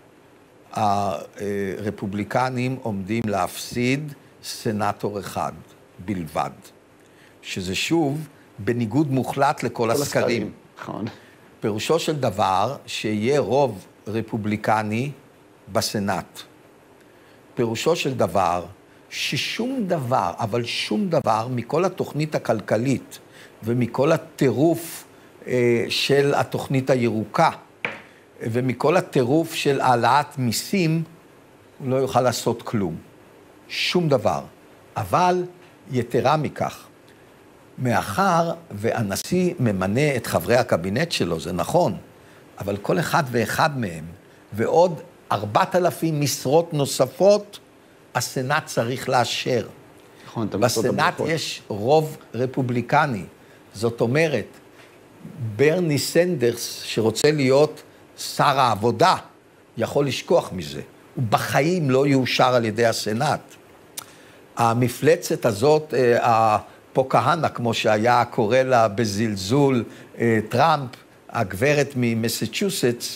S2: הרפובליקנים עומדים להפסיד סנטור אחד בלבד, שזה שוב בניגוד מוחלט לכל
S3: כל
S2: הסקרים.
S3: הסקרים. נכון.
S2: פירושו של דבר שיהיה רוב רפובליקני בסנאט. פירושו של דבר ששום דבר, אבל שום דבר מכל התוכנית הכלכלית ומכל הטירוף אה, של התוכנית הירוקה ומכל הטירוף של העלאת מיסים, הוא לא יוכל לעשות כלום. שום דבר. אבל יתרה מכך, מאחר והנשיא ממנה את חברי הקבינט שלו, זה נכון, אבל כל אחד ואחד מהם, ועוד ארבעת אלפים משרות נוספות, הסנאט צריך לאשר.
S3: נכון, אתה מסות
S2: בסנאט
S3: הברכות.
S2: יש רוב רפובליקני. זאת אומרת, ברני סנדרס, שרוצה להיות שר העבודה, יכול לשכוח מזה. הוא בחיים לא יאושר על ידי הסנאט. המפלצת הזאת, הפוקהנה, כמו שהיה קורא לה בזלזול טראמפ, הגברת ממסצ'וסטס,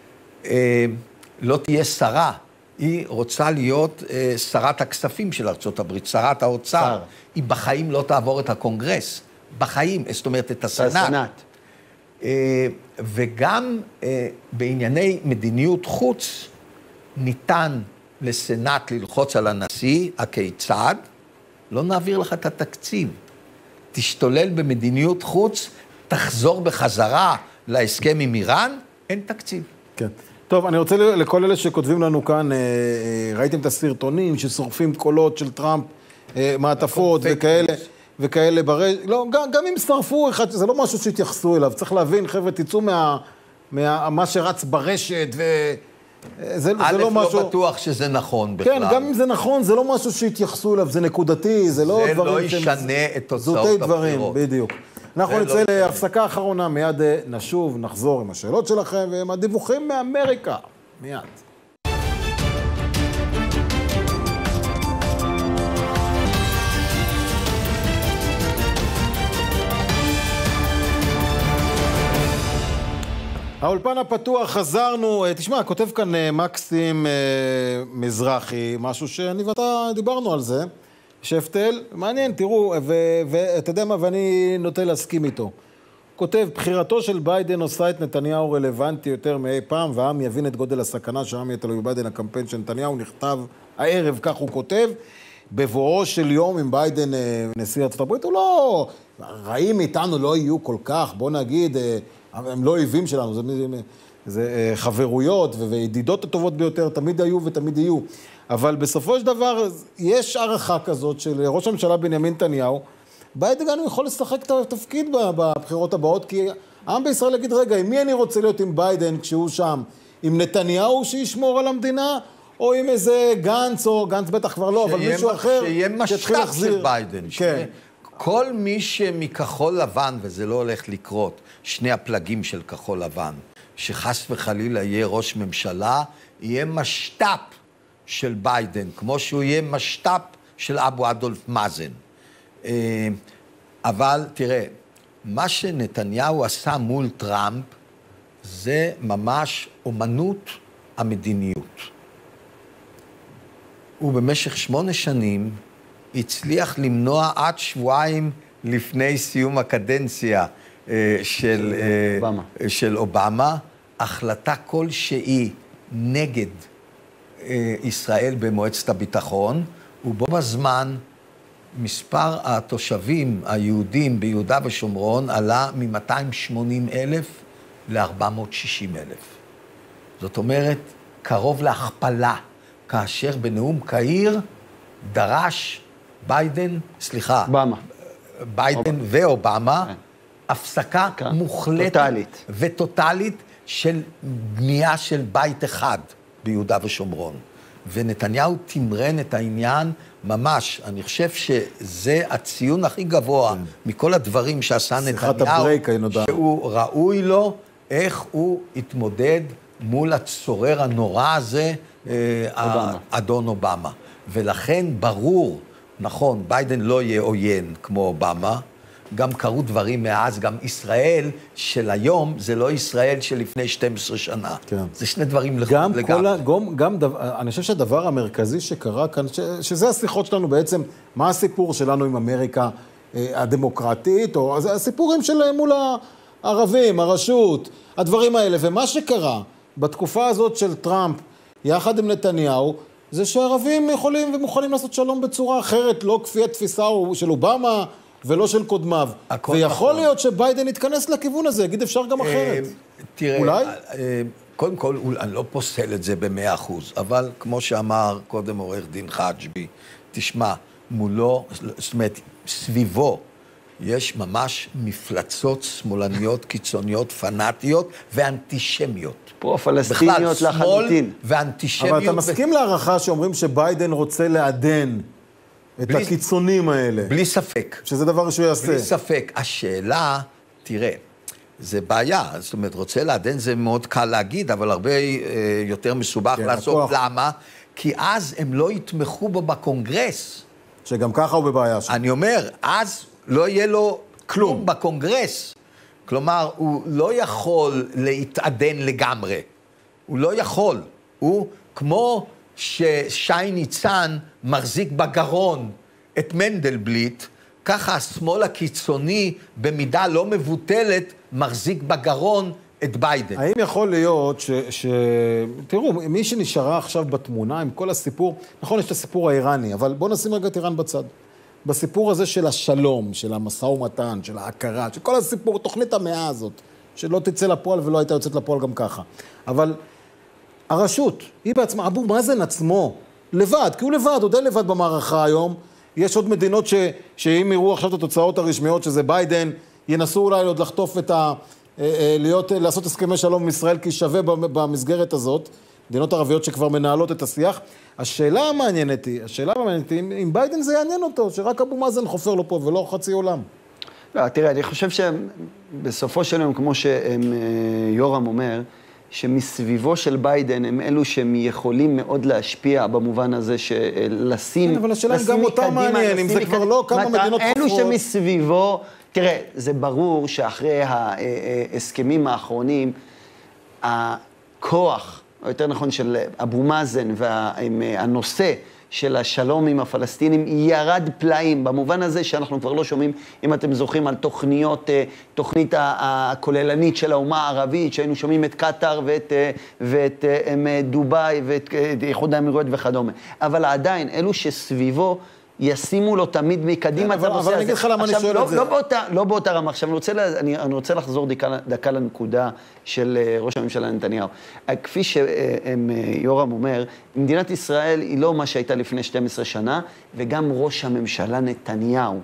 S2: לא תהיה שרה. היא רוצה להיות שרת הכספים של ארצות הברית, שרת האוצר.
S3: שר.
S2: היא בחיים לא תעבור את הקונגרס. בחיים, זאת אומרת, את הסנאט.
S3: הסנאט.
S2: וגם בענייני מדיניות חוץ, ניתן לסנאט ללחוץ על הנשיא, הכיצד? לא נעביר לך את התקציב. תשתולל במדיניות חוץ, תחזור בחזרה להסכם עם איראן, אין תקציב.
S1: כן. טוב, אני רוצה לכל אלה שכותבים לנו כאן, ראיתם את הסרטונים ששורפים קולות של טראמפ, מעטפות וכאלה, וכאלה ברשת, לא, גם, גם אם שרפו אחד, זה לא משהו שהתייחסו אליו, צריך להבין, חבר'ה, תצאו מה, מה, מה שרץ ברשת, וזה זה לא משהו...
S2: א', לא בטוח שזה נכון בכלל.
S1: כן, גם אם זה נכון, זה לא משהו שהתייחסו אליו, זה נקודתי, זה לא
S2: זה
S1: דברים...
S2: לא ישנה את תוצאות
S1: זוטי דברים,
S2: הבחירות.
S1: בדיוק. אנחנו
S2: לא
S1: נצא
S2: ישנה.
S1: להפסקה אחרונה, מיד נשוב, נחזור עם השאלות שלכם ועם הדיווחים מאמריקה. מיד. האולפן הפתוח, חזרנו, תשמע, כותב כאן מקסים מזרחי, משהו שאני ואתה דיברנו על זה, שפטל, מעניין, תראו, ואתה יודע מה, ואני נוטה להסכים איתו. כותב, בחירתו של ביידן עושה את נתניהו רלוונטי יותר מאי פעם, והעם יבין את גודל הסכנה שהעם יהיה תלוי בביידן. הקמפיין של נתניהו נכתב הערב, כך הוא כותב, בבואו של יום עם ביידן נשיא ארצות הברית, הוא לא, רעים איתנו לא יהיו כל כך, בוא נגיד, הם לא אויבים שלנו, זה, זה חברויות וידידות הטובות ביותר, תמיד היו ותמיד יהיו. אבל בסופו של דבר, יש הערכה כזאת של ראש הממשלה בנימין נתניהו, ביידן גם יכול לשחק את התפקיד בבחירות הבאות, כי העם בישראל יגיד, רגע, עם מי אני רוצה להיות עם ביידן כשהוא שם? עם נתניהו שישמור על המדינה? או עם איזה גנץ, או גנץ בטח כבר לא, אבל מישהו אחר
S2: שיהיה משתף של ביידן.
S1: כן.
S2: כל מי שמכחול לבן, וזה לא הולך לקרות, שני הפלגים של כחול לבן, שחס וחלילה יהיה ראש ממשלה, יהיה משת"פ של ביידן, כמו שהוא יהיה משת"פ של אבו אדולף מאזן. אבל תראה, מה שנתניהו עשה מול טראמפ, זה ממש אומנות המדיניות. הוא במשך שמונה שנים הצליח למנוע עד שבועיים לפני סיום הקדנציה של אובמה, של אובמה החלטה כלשהי נגד ישראל במועצת הביטחון, ובו בזמן מספר התושבים היהודים ביהודה ושומרון עלה מ-מאתיים ושמונים אלף ל-ארבע מאות ושישים אלף. זאת אומרת, קרוב להכפלה, כאשר בנאום קהיר דרש ביידן, סליחה,
S3: אובמה.
S2: ביידן ואובמה, הפסקה מוחלטת וטוטלית של בנייה של בית אחד ביהודה ושומרון. ונתניהו תמרן את העניין ממש. אני חושב שזה הציון הכי גבוה מכל הדברים שעשה נתניהו, שהוא ראוי לו, איך הוא התמודד מול הצורר הנורא הזה, אדון אובמה. ולכן ברור, נכון, ביידן לא יהיה עוין כמו אובמה, גם קרו דברים מאז, גם ישראל של היום, זה לא ישראל של לפני שתים עשרה שנה. כן. זה שני דברים
S1: גם לגמרי. גם, גם דבר, אני חושב שהדבר המרכזי שקרה כאן, ש, שזה השיחות שלנו בעצם, מה הסיפור שלנו עם אמריקה הדמוקרטית, או הסיפורים של מול הערבים, הרשות, הדברים האלה, ומה שקרה בתקופה הזאת של טראמפ, יחד עם נתניהו, זה שהערבים יכולים ומוכנים לעשות שלום בצורה אחרת, לא כפי התפיסה של אובמה, ולא של קודמיו. ויכול להיות שביידן יתכנס לכיוון הזה, יגיד אפשר גם אחרת.
S2: תראה, אולי? קודם כל, אני לא פוסל את זה במאה אחוז, אבל כמו שאמר קודם עורך דין חג'בי, תשמע, מולו, זאת אומרת, סביבו, יש ממש מפלצות שמאלניות, קיצוניות, פנאטיות ואנטישמיות.
S3: פרו-פלסטיניות לחלוטין.
S2: שמאל ואנטישמיות.
S1: אבל אתה מסכים להערכה שאומרים שביידן רוצה לעדן את בלי, הקיצונים האלה.
S2: בלי ספק.
S1: שזה דבר שהוא יעשה.
S2: בלי ספק. השאלה, תראה, זה בעיה. זאת אומרת, רוצה לעדן זה מאוד קל להגיד, אבל הרבה אה, יותר מסובך כן, לעשות. הכוח. למה? כי אז הם לא יתמכו בו בקונגרס.
S1: שגם ככה הוא בבעיה שם.
S2: אני אומר, אז לא יהיה לו כלום בקונגרס. כלומר, הוא לא יכול להתעדן לגמרי. הוא לא יכול. הוא כמו ששי ניצן מחזיק בגרון את מנדלבליט, ככה השמאל הקיצוני במידה לא מבוטלת מחזיק בגרון את ביידן.
S1: האם יכול להיות ש... ש... תראו, מי שנשארה עכשיו בתמונה עם כל הסיפור, נכון, יש את הסיפור האיראני, אבל בואו נשים רגע את איראן בצד. בסיפור הזה של השלום, של המשא ומתן, של ההכרה, של כל הסיפור, תוכנית המאה הזאת, שלא תצא לפועל ולא הייתה יוצאת לפועל גם ככה. אבל הרשות, היא בעצמה, אבו מאזן עצמו, לבד, כי הוא לבד, עוד אין לבד במערכה היום. יש עוד מדינות ש, שאם יראו עכשיו את התוצאות הרשמיות, שזה ביידן, ינסו אולי עוד לחטוף את ה... להיות, לעשות הסכמי שלום עם ישראל, כי שווה במסגרת הזאת, מדינות ערביות שכבר מנהלות את השיח. השאלה המעניינת היא, השאלה המעניינת היא, אם ביידן זה יעניין אותו, שרק אבו מאזן חופר לו פה ולא חצי עולם.
S3: לא, תראה, אני חושב שבסופו של יום, כמו שיורם אומר, שמסביבו של ביידן הם אלו שהם יכולים מאוד להשפיע במובן הזה שלשים...
S1: כן, אבל השאלה גם אותה מעניין, אם זה כבר לא כמה מדינות חופרות.
S3: אלו שמסביבו, תראה, זה ברור שאחרי ההסכמים האחרונים, הכוח, או יותר נכון של אבו מאזן והנושא של השלום עם הפלסטינים ירד פלאים, במובן הזה שאנחנו כבר לא שומעים, אם אתם זוכרים, על תוכניות, תוכנית הכוללנית של האומה הערבית, שהיינו שומעים את קטר ואת, ואת דובאי ואת איחוד האמירויות וכדומה. אבל עדיין, אלו שסביבו, ישימו לו תמיד מקדימה את הנושא הזה.
S1: אבל אני אגיד לך למה אני שואל את זה.
S3: לא באותה, לא באותה רמה. עכשיו, אני רוצה, אני, אני רוצה לחזור דקה, דקה לנקודה של ראש הממשלה נתניהו. כפי שיורם אומר, מדינת ישראל היא לא מה שהייתה לפני שתים עשרה שנה, וגם ראש הממשלה נתניהו,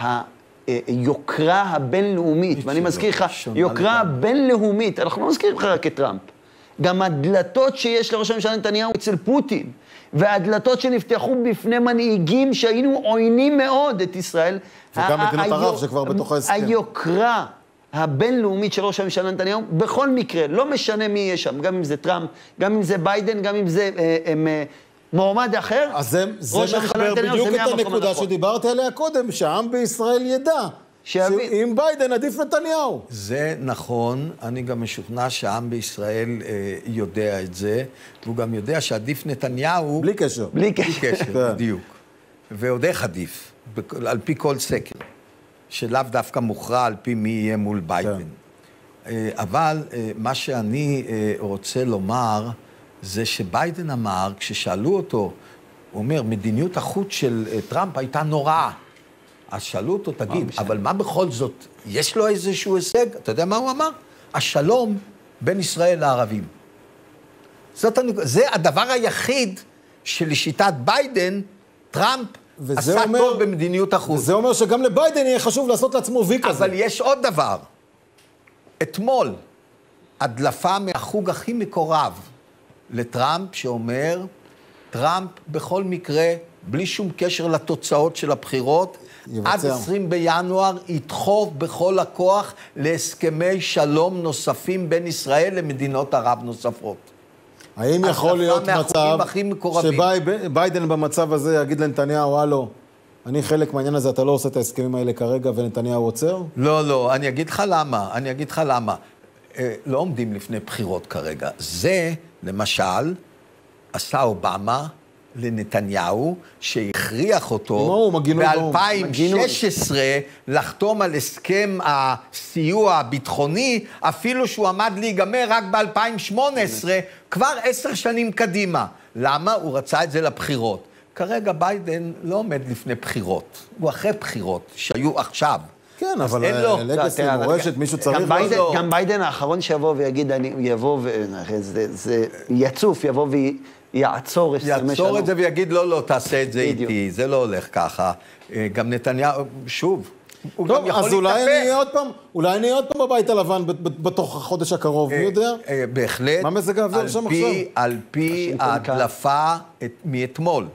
S3: היוקרה הבינלאומית, ואני מזכיר לך, יוקרה הבינלאומית, אנחנו לא מזכירים לך רק את טראמפ. גם הדלתות שיש לראש הממשלה נתניהו אצל פוטין, והדלתות שנפתחו בפני מנהיגים שהיינו עוינים מאוד את ישראל.
S1: וגם מדינות ערב שכבר בתוך ההסכם.
S3: היוקרה הבינלאומית של ראש הממשלה נתניהו, בכל מקרה, לא משנה מי יהיה שם, גם אם זה טראמפ, גם אם זה ביידן, גם אם זה אה, אה, מועמד אחר.
S1: אז זה, זה מחבר בדיוק את הנקודה שדיברתי עליה קודם, שהעם בישראל ידע. עם ביידן עדיף נתניהו.
S2: זה נכון, אני גם משוכנע שהעם בישראל אה, יודע את זה, והוא גם יודע שעדיף נתניהו...
S1: בלי קשר.
S3: בלי קשר.
S2: בלי קשר, בדיוק. ועוד איך עדיף, על פי כל סקר, שלאו דווקא מוכרע על פי מי יהיה מול ביידן. אה, אבל אה, מה שאני אה, רוצה לומר, זה שביידן אמר, כששאלו אותו, הוא אומר, מדיניות החוץ של אה, טראמפ הייתה נוראה. אז שאלו אותו, תגיד, אבל מה בכל זאת, יש לו איזשהו הישג? אתה יודע מה הוא אמר? השלום בין ישראל לערבים. זאת, זה הדבר היחיד שלשיטת ביידן, טראמפ עשה אומר, טוב במדיניות החוץ.
S1: וזה אומר שגם לביידן יהיה חשוב לעשות לעצמו וי כזה.
S2: אבל יש עוד דבר. אתמול, הדלפה מהחוג הכי מקורב לטראמפ, שאומר, טראמפ בכל מקרה, בלי שום קשר לתוצאות של הבחירות, יבצע. עד עשרים בינואר ידחוף בכל הכוח להסכמי שלום נוספים בין ישראל למדינות ערב נוספות.
S1: האם יכול להיות מצב שביידן במצב הזה יגיד לנתניהו, הלו, אני חלק מהעניין הזה, אתה לא עושה את ההסכמים האלה כרגע ונתניהו עוצר?
S2: לא, לא, אני אגיד לך למה, אני אגיד לך למה. לא עומדים לפני בחירות כרגע. זה, למשל, עשה אובמה, לנתניהו, שהכריח אותו ב-אלפיים ושש עשרה לחתום על הסכם הסיוע הביטחוני, אפילו שהוא עמד להיגמר רק ב-אלפיים שמונה עשרה, כבר עשר שנים קדימה. למה? הוא רצה את זה לבחירות. כרגע ביידן לא עומד לפני בחירות, הוא אחרי בחירות שהיו עכשיו.
S1: כן, אבל לגסי מורשת, מישהו צריך...
S3: גם ביידן האחרון שיבוא ויגיד, יבוא, זה יצוף, יבוא ו... יעצור
S2: יעצור את זה ויגיד, לא, לא, תעשה את זה איתי, זה לא הולך ככה. גם נתניהו, שוב, הוא גם יכול להתאפק. אז אולי אני אהיה עוד פעם, אולי אני אהיה עוד פעם בבית הלבן בתוך החודש הקרוב, מי יודע?
S1: בהחלט. מה מזג האוויר שם עכשיו?
S2: על פי ההדלפה מאתמול,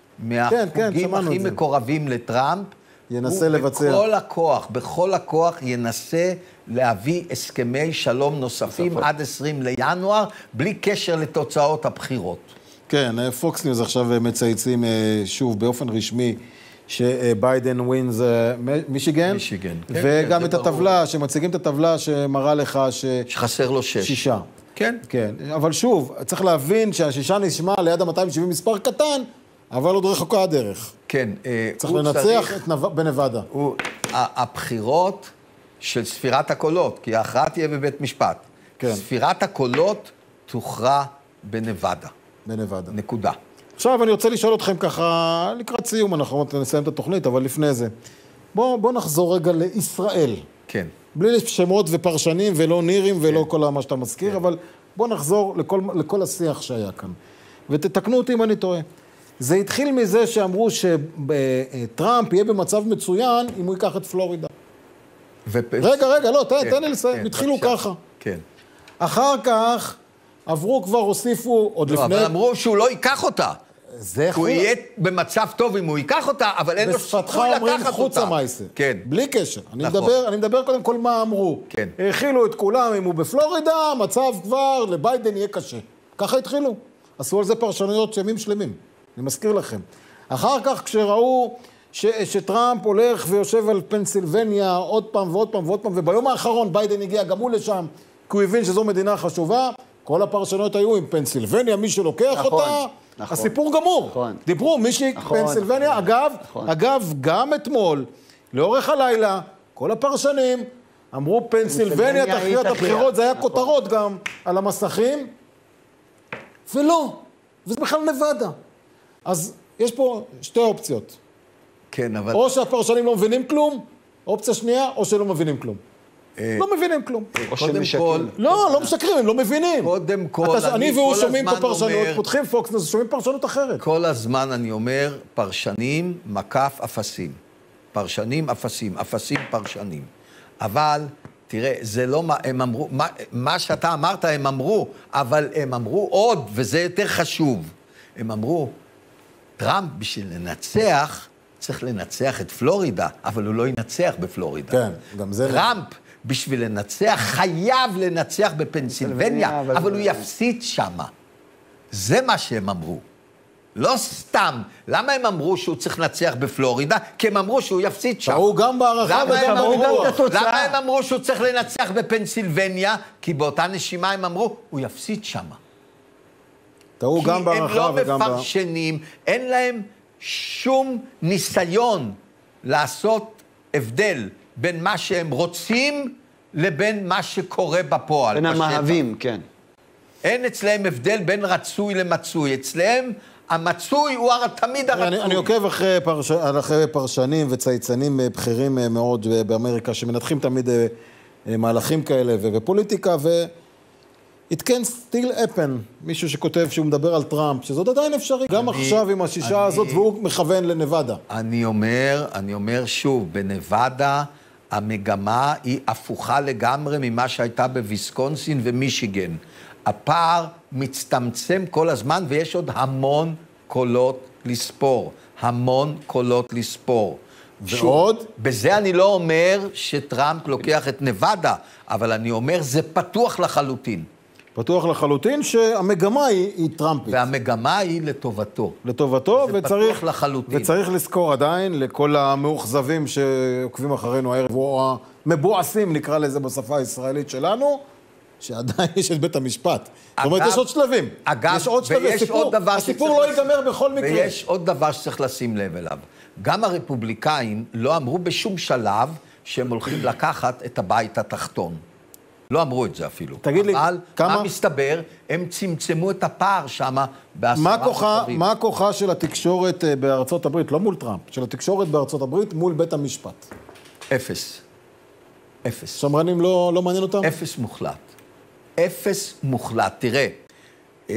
S2: מהחוגים הכי מקורבים לטראמפ,
S1: ינסה לבצע.
S2: בכל הכוח, בכל הכוח ינסה להביא הסכמי שלום נוספים עד עשרים לינואר, בלי קשר לתוצאות הבחירות.
S1: כן, פוקס ניוז עכשיו מצייצים שוב באופן רשמי שביידן ווינס מישיגן.
S2: מישיגן.
S1: וגם את הטבלה, שמציגים את הטבלה שמראה לך ש...
S2: שחסר לו שש.
S1: שישה.
S2: כן.
S1: כן, אבל שוב, צריך להבין שהשישה נשמע ליד ה-מאתיים שבעים מספר קטן, אבל עוד רחוקה הדרך.
S2: כן.
S1: צריך לנצח בנבדה.
S2: הבחירות של ספירת הקולות, כי ההכרעה תהיה בבית משפט.
S1: כן.
S2: ספירת הקולות תוכרע בנבדה.
S1: בנבדה.
S2: נקודה.
S1: עכשיו אני רוצה לשאול אתכם ככה, לקראת סיום, אנחנו נסיים את התוכנית, אבל לפני זה. בואו בוא נחזור רגע לישראל.
S2: כן.
S1: בלי שמות ופרשנים ולא נירים ולא כל מה שאתה מזכיר, אבל בואו נחזור לכל, לכל השיח שהיה כאן. ותתקנו אותי אם אני טועה. זה התחיל מזה שאמרו שטראמפ יהיה במצב מצוין אם הוא ייקח את פלורידה. רגע, רגע, לא, תן לי לסיים, התחילו ככה.
S2: כן.
S1: אחר כך עברו כבר, הוסיפו עוד לפני...
S2: אבל אמרו שהוא לא ייקח אותה.
S1: זה
S2: הוא יהיה במצב טוב אם הוא ייקח אותה, אבל אין לו סיכוי לקחת אותה.
S1: בשפתך אומרים חוץ המייסה.
S2: כן.
S1: בלי קשר. אני מדבר קודם כל מה אמרו.
S2: כן.
S1: הכילו את כולם, אם הוא בפלורידה, המצב כבר לביידן יהיה קשה. ככה התחילו. עשו על זה פרשנויות ימים שלמים. אני מזכיר לכם. אחר כך כשראו ש, שטראמפ הולך ויושב על פנסילבניה עוד פעם ועוד פעם ועוד פעם, וביום האחרון ביידן הגיע גם הוא לשם, כי הוא הבין שזו מדינה חשובה, כל הפרשנות היו עם פנסילבניה, מי שלוקח
S3: נכון,
S1: אותה,
S3: נכון.
S1: הסיפור גמור.
S3: נכון.
S1: דיברו, מי
S3: נכון,
S1: שפנסילבניה,
S3: נכון,
S1: אגב,
S3: נכון.
S1: אגב, גם אתמול, לאורך הלילה, כל הפרשנים אמרו פנסילבניה
S3: פנסילבניה
S1: תכריע את
S3: היא
S1: הבחירות,
S3: תכריע.
S1: זה היה
S3: נכון.
S1: כותרות גם על המסכים, ולא, וזה בכלל נבדה. אז יש פה שתי אופציות.
S2: כן, אבל...
S1: או שהפרשנים לא מבינים כלום, אופציה שנייה, או שלא מבינים כלום. לא מבינים כלום.
S3: או
S2: קודם
S3: שמשקרים.
S2: כל,
S1: לא, לא משקרים, הם לא מבינים.
S2: קודם כל,
S1: אתה-
S2: אני
S1: אני והוא
S2: כל
S1: שומעים את
S2: הזמן
S1: הפרשנות,
S2: אומר-
S1: פותחים פוקס, אז שומעים פרשנות אחרת.
S2: כל הזמן אני אומר, פרשנים, מקף, אפסים. פרשנים, אפסים, אפסים, פרשנים. אבל, תראה, זה לא מה, הם אמרו, מה, מה שאתה אמרת, הם אמרו, אבל הם אמרו עוד, וזה יותר חשוב. הם אמרו, טראמפ בשביל לנצח, צריך לנצח את פלורידה, אבל הוא לא ינצח בפלורידה.
S1: כן, גם זה...
S2: טראמפ, בשביל לנצח, חייב לנצח בפנסילבניה,
S3: אבל
S2: אבל
S3: זה-
S2: הוא יפסיד שמה. זה מה שהם אמרו. לא סתם. למה הם אמרו שהוא צריך לנצח בפלורידה? כי הם אמרו שהוא יפסיד שם.
S1: טעו גם בהערכה
S2: למה הם
S1: וגם
S2: אמרו-
S1: בניתוח.
S2: למה הם אמרו שהוא צריך לנצח בפנסילבניה? כי באותה נשימה הם אמרו, הוא יפסיד שם.
S1: טעו גם
S2: כי הם
S1: בהערכה
S2: לא
S1: וגם... ב-
S2: מפרשנים, אין להם שום ניסיון לעשות הבדל בין מה שהם רוצים לבין מה שקורה בפועל.
S3: בין
S2: בשטח.
S3: המאהבים, כן.
S2: אין אצלהם הבדל בין רצוי למצוי. אצלהם המצוי הוא הר- תמיד הרצוי.
S1: אני, אני עוקב אחרי, פרש... אחרי פרשנים וצייצנים אה, בכירים אה, מאוד אה, באמריקה, שמנתחים תמיד אה, אה, מהלכים כאלה ו- ופוליטיקה, ו... It can still happen. מישהו שכותב שהוא מדבר על טראמפ, שזאת עדיין אפשרי. גם עכשיו עם השישה
S2: אני-
S1: הזאת, והוא מכוון לנבדה.
S2: אני אומר, אני אומר שוב, בנבדה המגמה היא הפוכה לגמרי ממה שהייתה בוויסקונסין ומישיגן. הפער מצטמצם כל הזמן ויש עוד המון קולות לספור. המון קולות לספור.
S1: ועוד?
S2: שוב, בזה אני לא אומר שטראמפ לוקח את נבדה, אבל אני אומר זה פתוח לחלוטין.
S1: פתוח לחלוטין שהמגמה היא, היא טראמפית.
S2: והמגמה היא לטובתו.
S1: לטובתו,
S2: זה
S1: וצריך,
S2: פתוח לחלוטין.
S1: וצריך לזכור עדיין לכל המאוכזבים שעוקבים אחרינו הערב, או המבועסים, נקרא לזה בשפה הישראלית שלנו, שעדיין יש את בית המשפט. זאת אומרת,
S2: אגב-
S1: יש עוד שלבים.
S2: אגב,
S1: יש עוד שלבים.
S2: ויש
S1: הסיפור,
S2: עוד דבר
S1: הסיפור
S2: שצריך
S1: לא
S2: לשים-
S1: ייגמר בכל מקרה.
S2: ויש עוד דבר שצריך לשים לב אליו. גם הרפובליקאים לא אמרו בשום שלב שהם הולכים לקחת את הבית התחתון. לא אמרו את זה אפילו.
S1: תגיד לי,
S2: אבל
S1: כמה-
S2: מה מסתבר? הם צמצמו את הפער שם בעשרה
S1: מה כוחה,
S2: מצבים.
S1: מה כוחה של התקשורת אה, בארצות הברית, לא מול טראמפ, של התקשורת בארצות הברית מול בית המשפט?
S2: אפס. אפס.
S1: שמרנים לא, לא מעניין אותם?
S2: אפס מוחלט. אפס מוחלט. תראה, אה,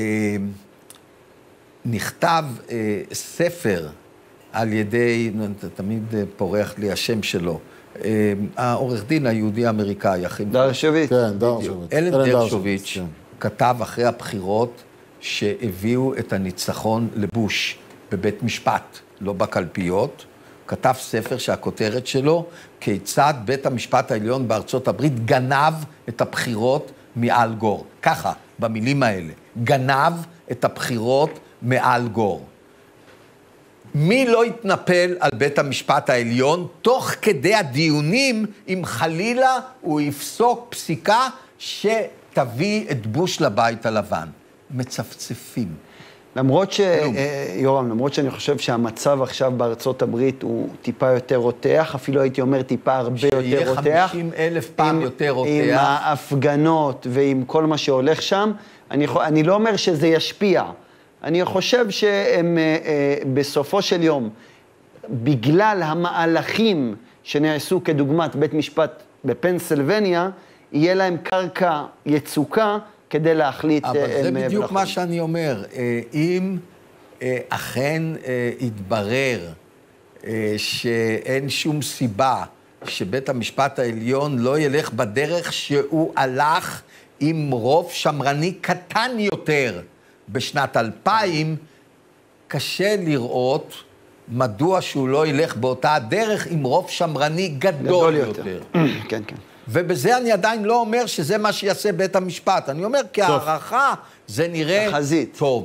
S2: נכתב אה, ספר על ידי, אתה תמיד אה, פורח לי השם שלו, אה, העורך דין היהודי-אמריקאי, אחי.
S3: דרשוביץ.
S1: כן, דרשוביץ.
S2: אלן
S1: אלן
S2: דרשוביץ'
S1: כן.
S2: כתב אחרי הבחירות שהביאו את הניצחון לבוש בבית משפט, לא בקלפיות. כתב ספר שהכותרת שלו, כיצד בית המשפט העליון בארצות הברית גנב את הבחירות מאל גור. ככה, במילים האלה. גנב את הבחירות מאל גור. מי לא יתנפל על בית המשפט העליון תוך כדי הדיונים אם חלילה הוא יפסוק פסיקה שתביא את בוש לבית הלבן? מצפצפים.
S3: למרות ש... אה, יורם, למרות שאני חושב שהמצב עכשיו בארצות הברית הוא טיפה יותר רותח, אפילו הייתי אומר טיפה הרבה יותר רותח.
S2: שיהיה חמישים אלף פעם
S3: עם-
S2: יותר רותח.
S3: עם ההפגנות ועם כל מה שהולך שם, אני, יכול- אני לא אומר שזה ישפיע. אני חושב שהם אה, אה, בסופו של יום, בגלל המהלכים שנעשו כדוגמת בית משפט בפנסילבניה, יהיה להם קרקע יצוקה כדי להחליט...
S2: אבל
S3: אה,
S2: זה
S3: מעבר
S2: בדיוק
S3: לחוק.
S2: מה שאני אומר. אה, אם אה, אכן אה, יתברר אה, שאין שום סיבה שבית המשפט העליון לא ילך בדרך שהוא הלך עם רוב שמרני קטן יותר בשנת אלפיים, קשה לראות מדוע שהוא לא ילך באותה הדרך עם רוב שמרני גדול,
S3: גדול
S2: יותר.
S3: יותר. כן, כן.
S2: ובזה אני עדיין לא אומר שזה מה שיעשה בית המשפט. אני אומר, כהערכה זה נראה
S3: תחזית.
S2: טוב.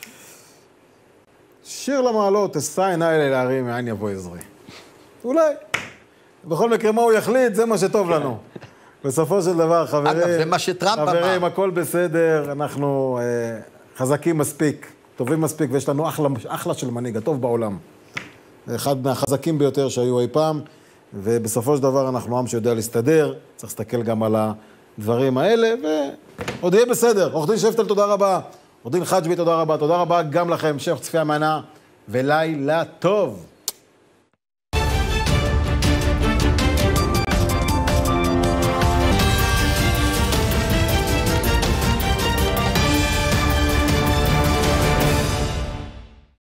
S1: שיר למעלות, אשא עיניי אל ההרים, מאין יבוא עזרי. אולי. בכל מקרה, מה הוא יחליט, זה מה שטוב לנו. בסופו של דבר, חברים,
S2: אגב, זה מה שטראמפ אמר.
S1: חברים, הכל בסדר, אנחנו אה, חזקים מספיק, טובים מספיק, ויש לנו אחלה, אחלה של מנהיג, הטוב בעולם. אחד מהחזקים ביותר שהיו אי פעם, ובסופו של דבר אנחנו עם שיודע להסתדר, צריך להסתכל גם על הדברים האלה, ועוד יהיה בסדר. עורך דין שפטל, תודה רבה. עורך דין חג'בי, תודה רבה. תודה רבה גם לכם, המשך צפייה מהנה, ולילה טוב.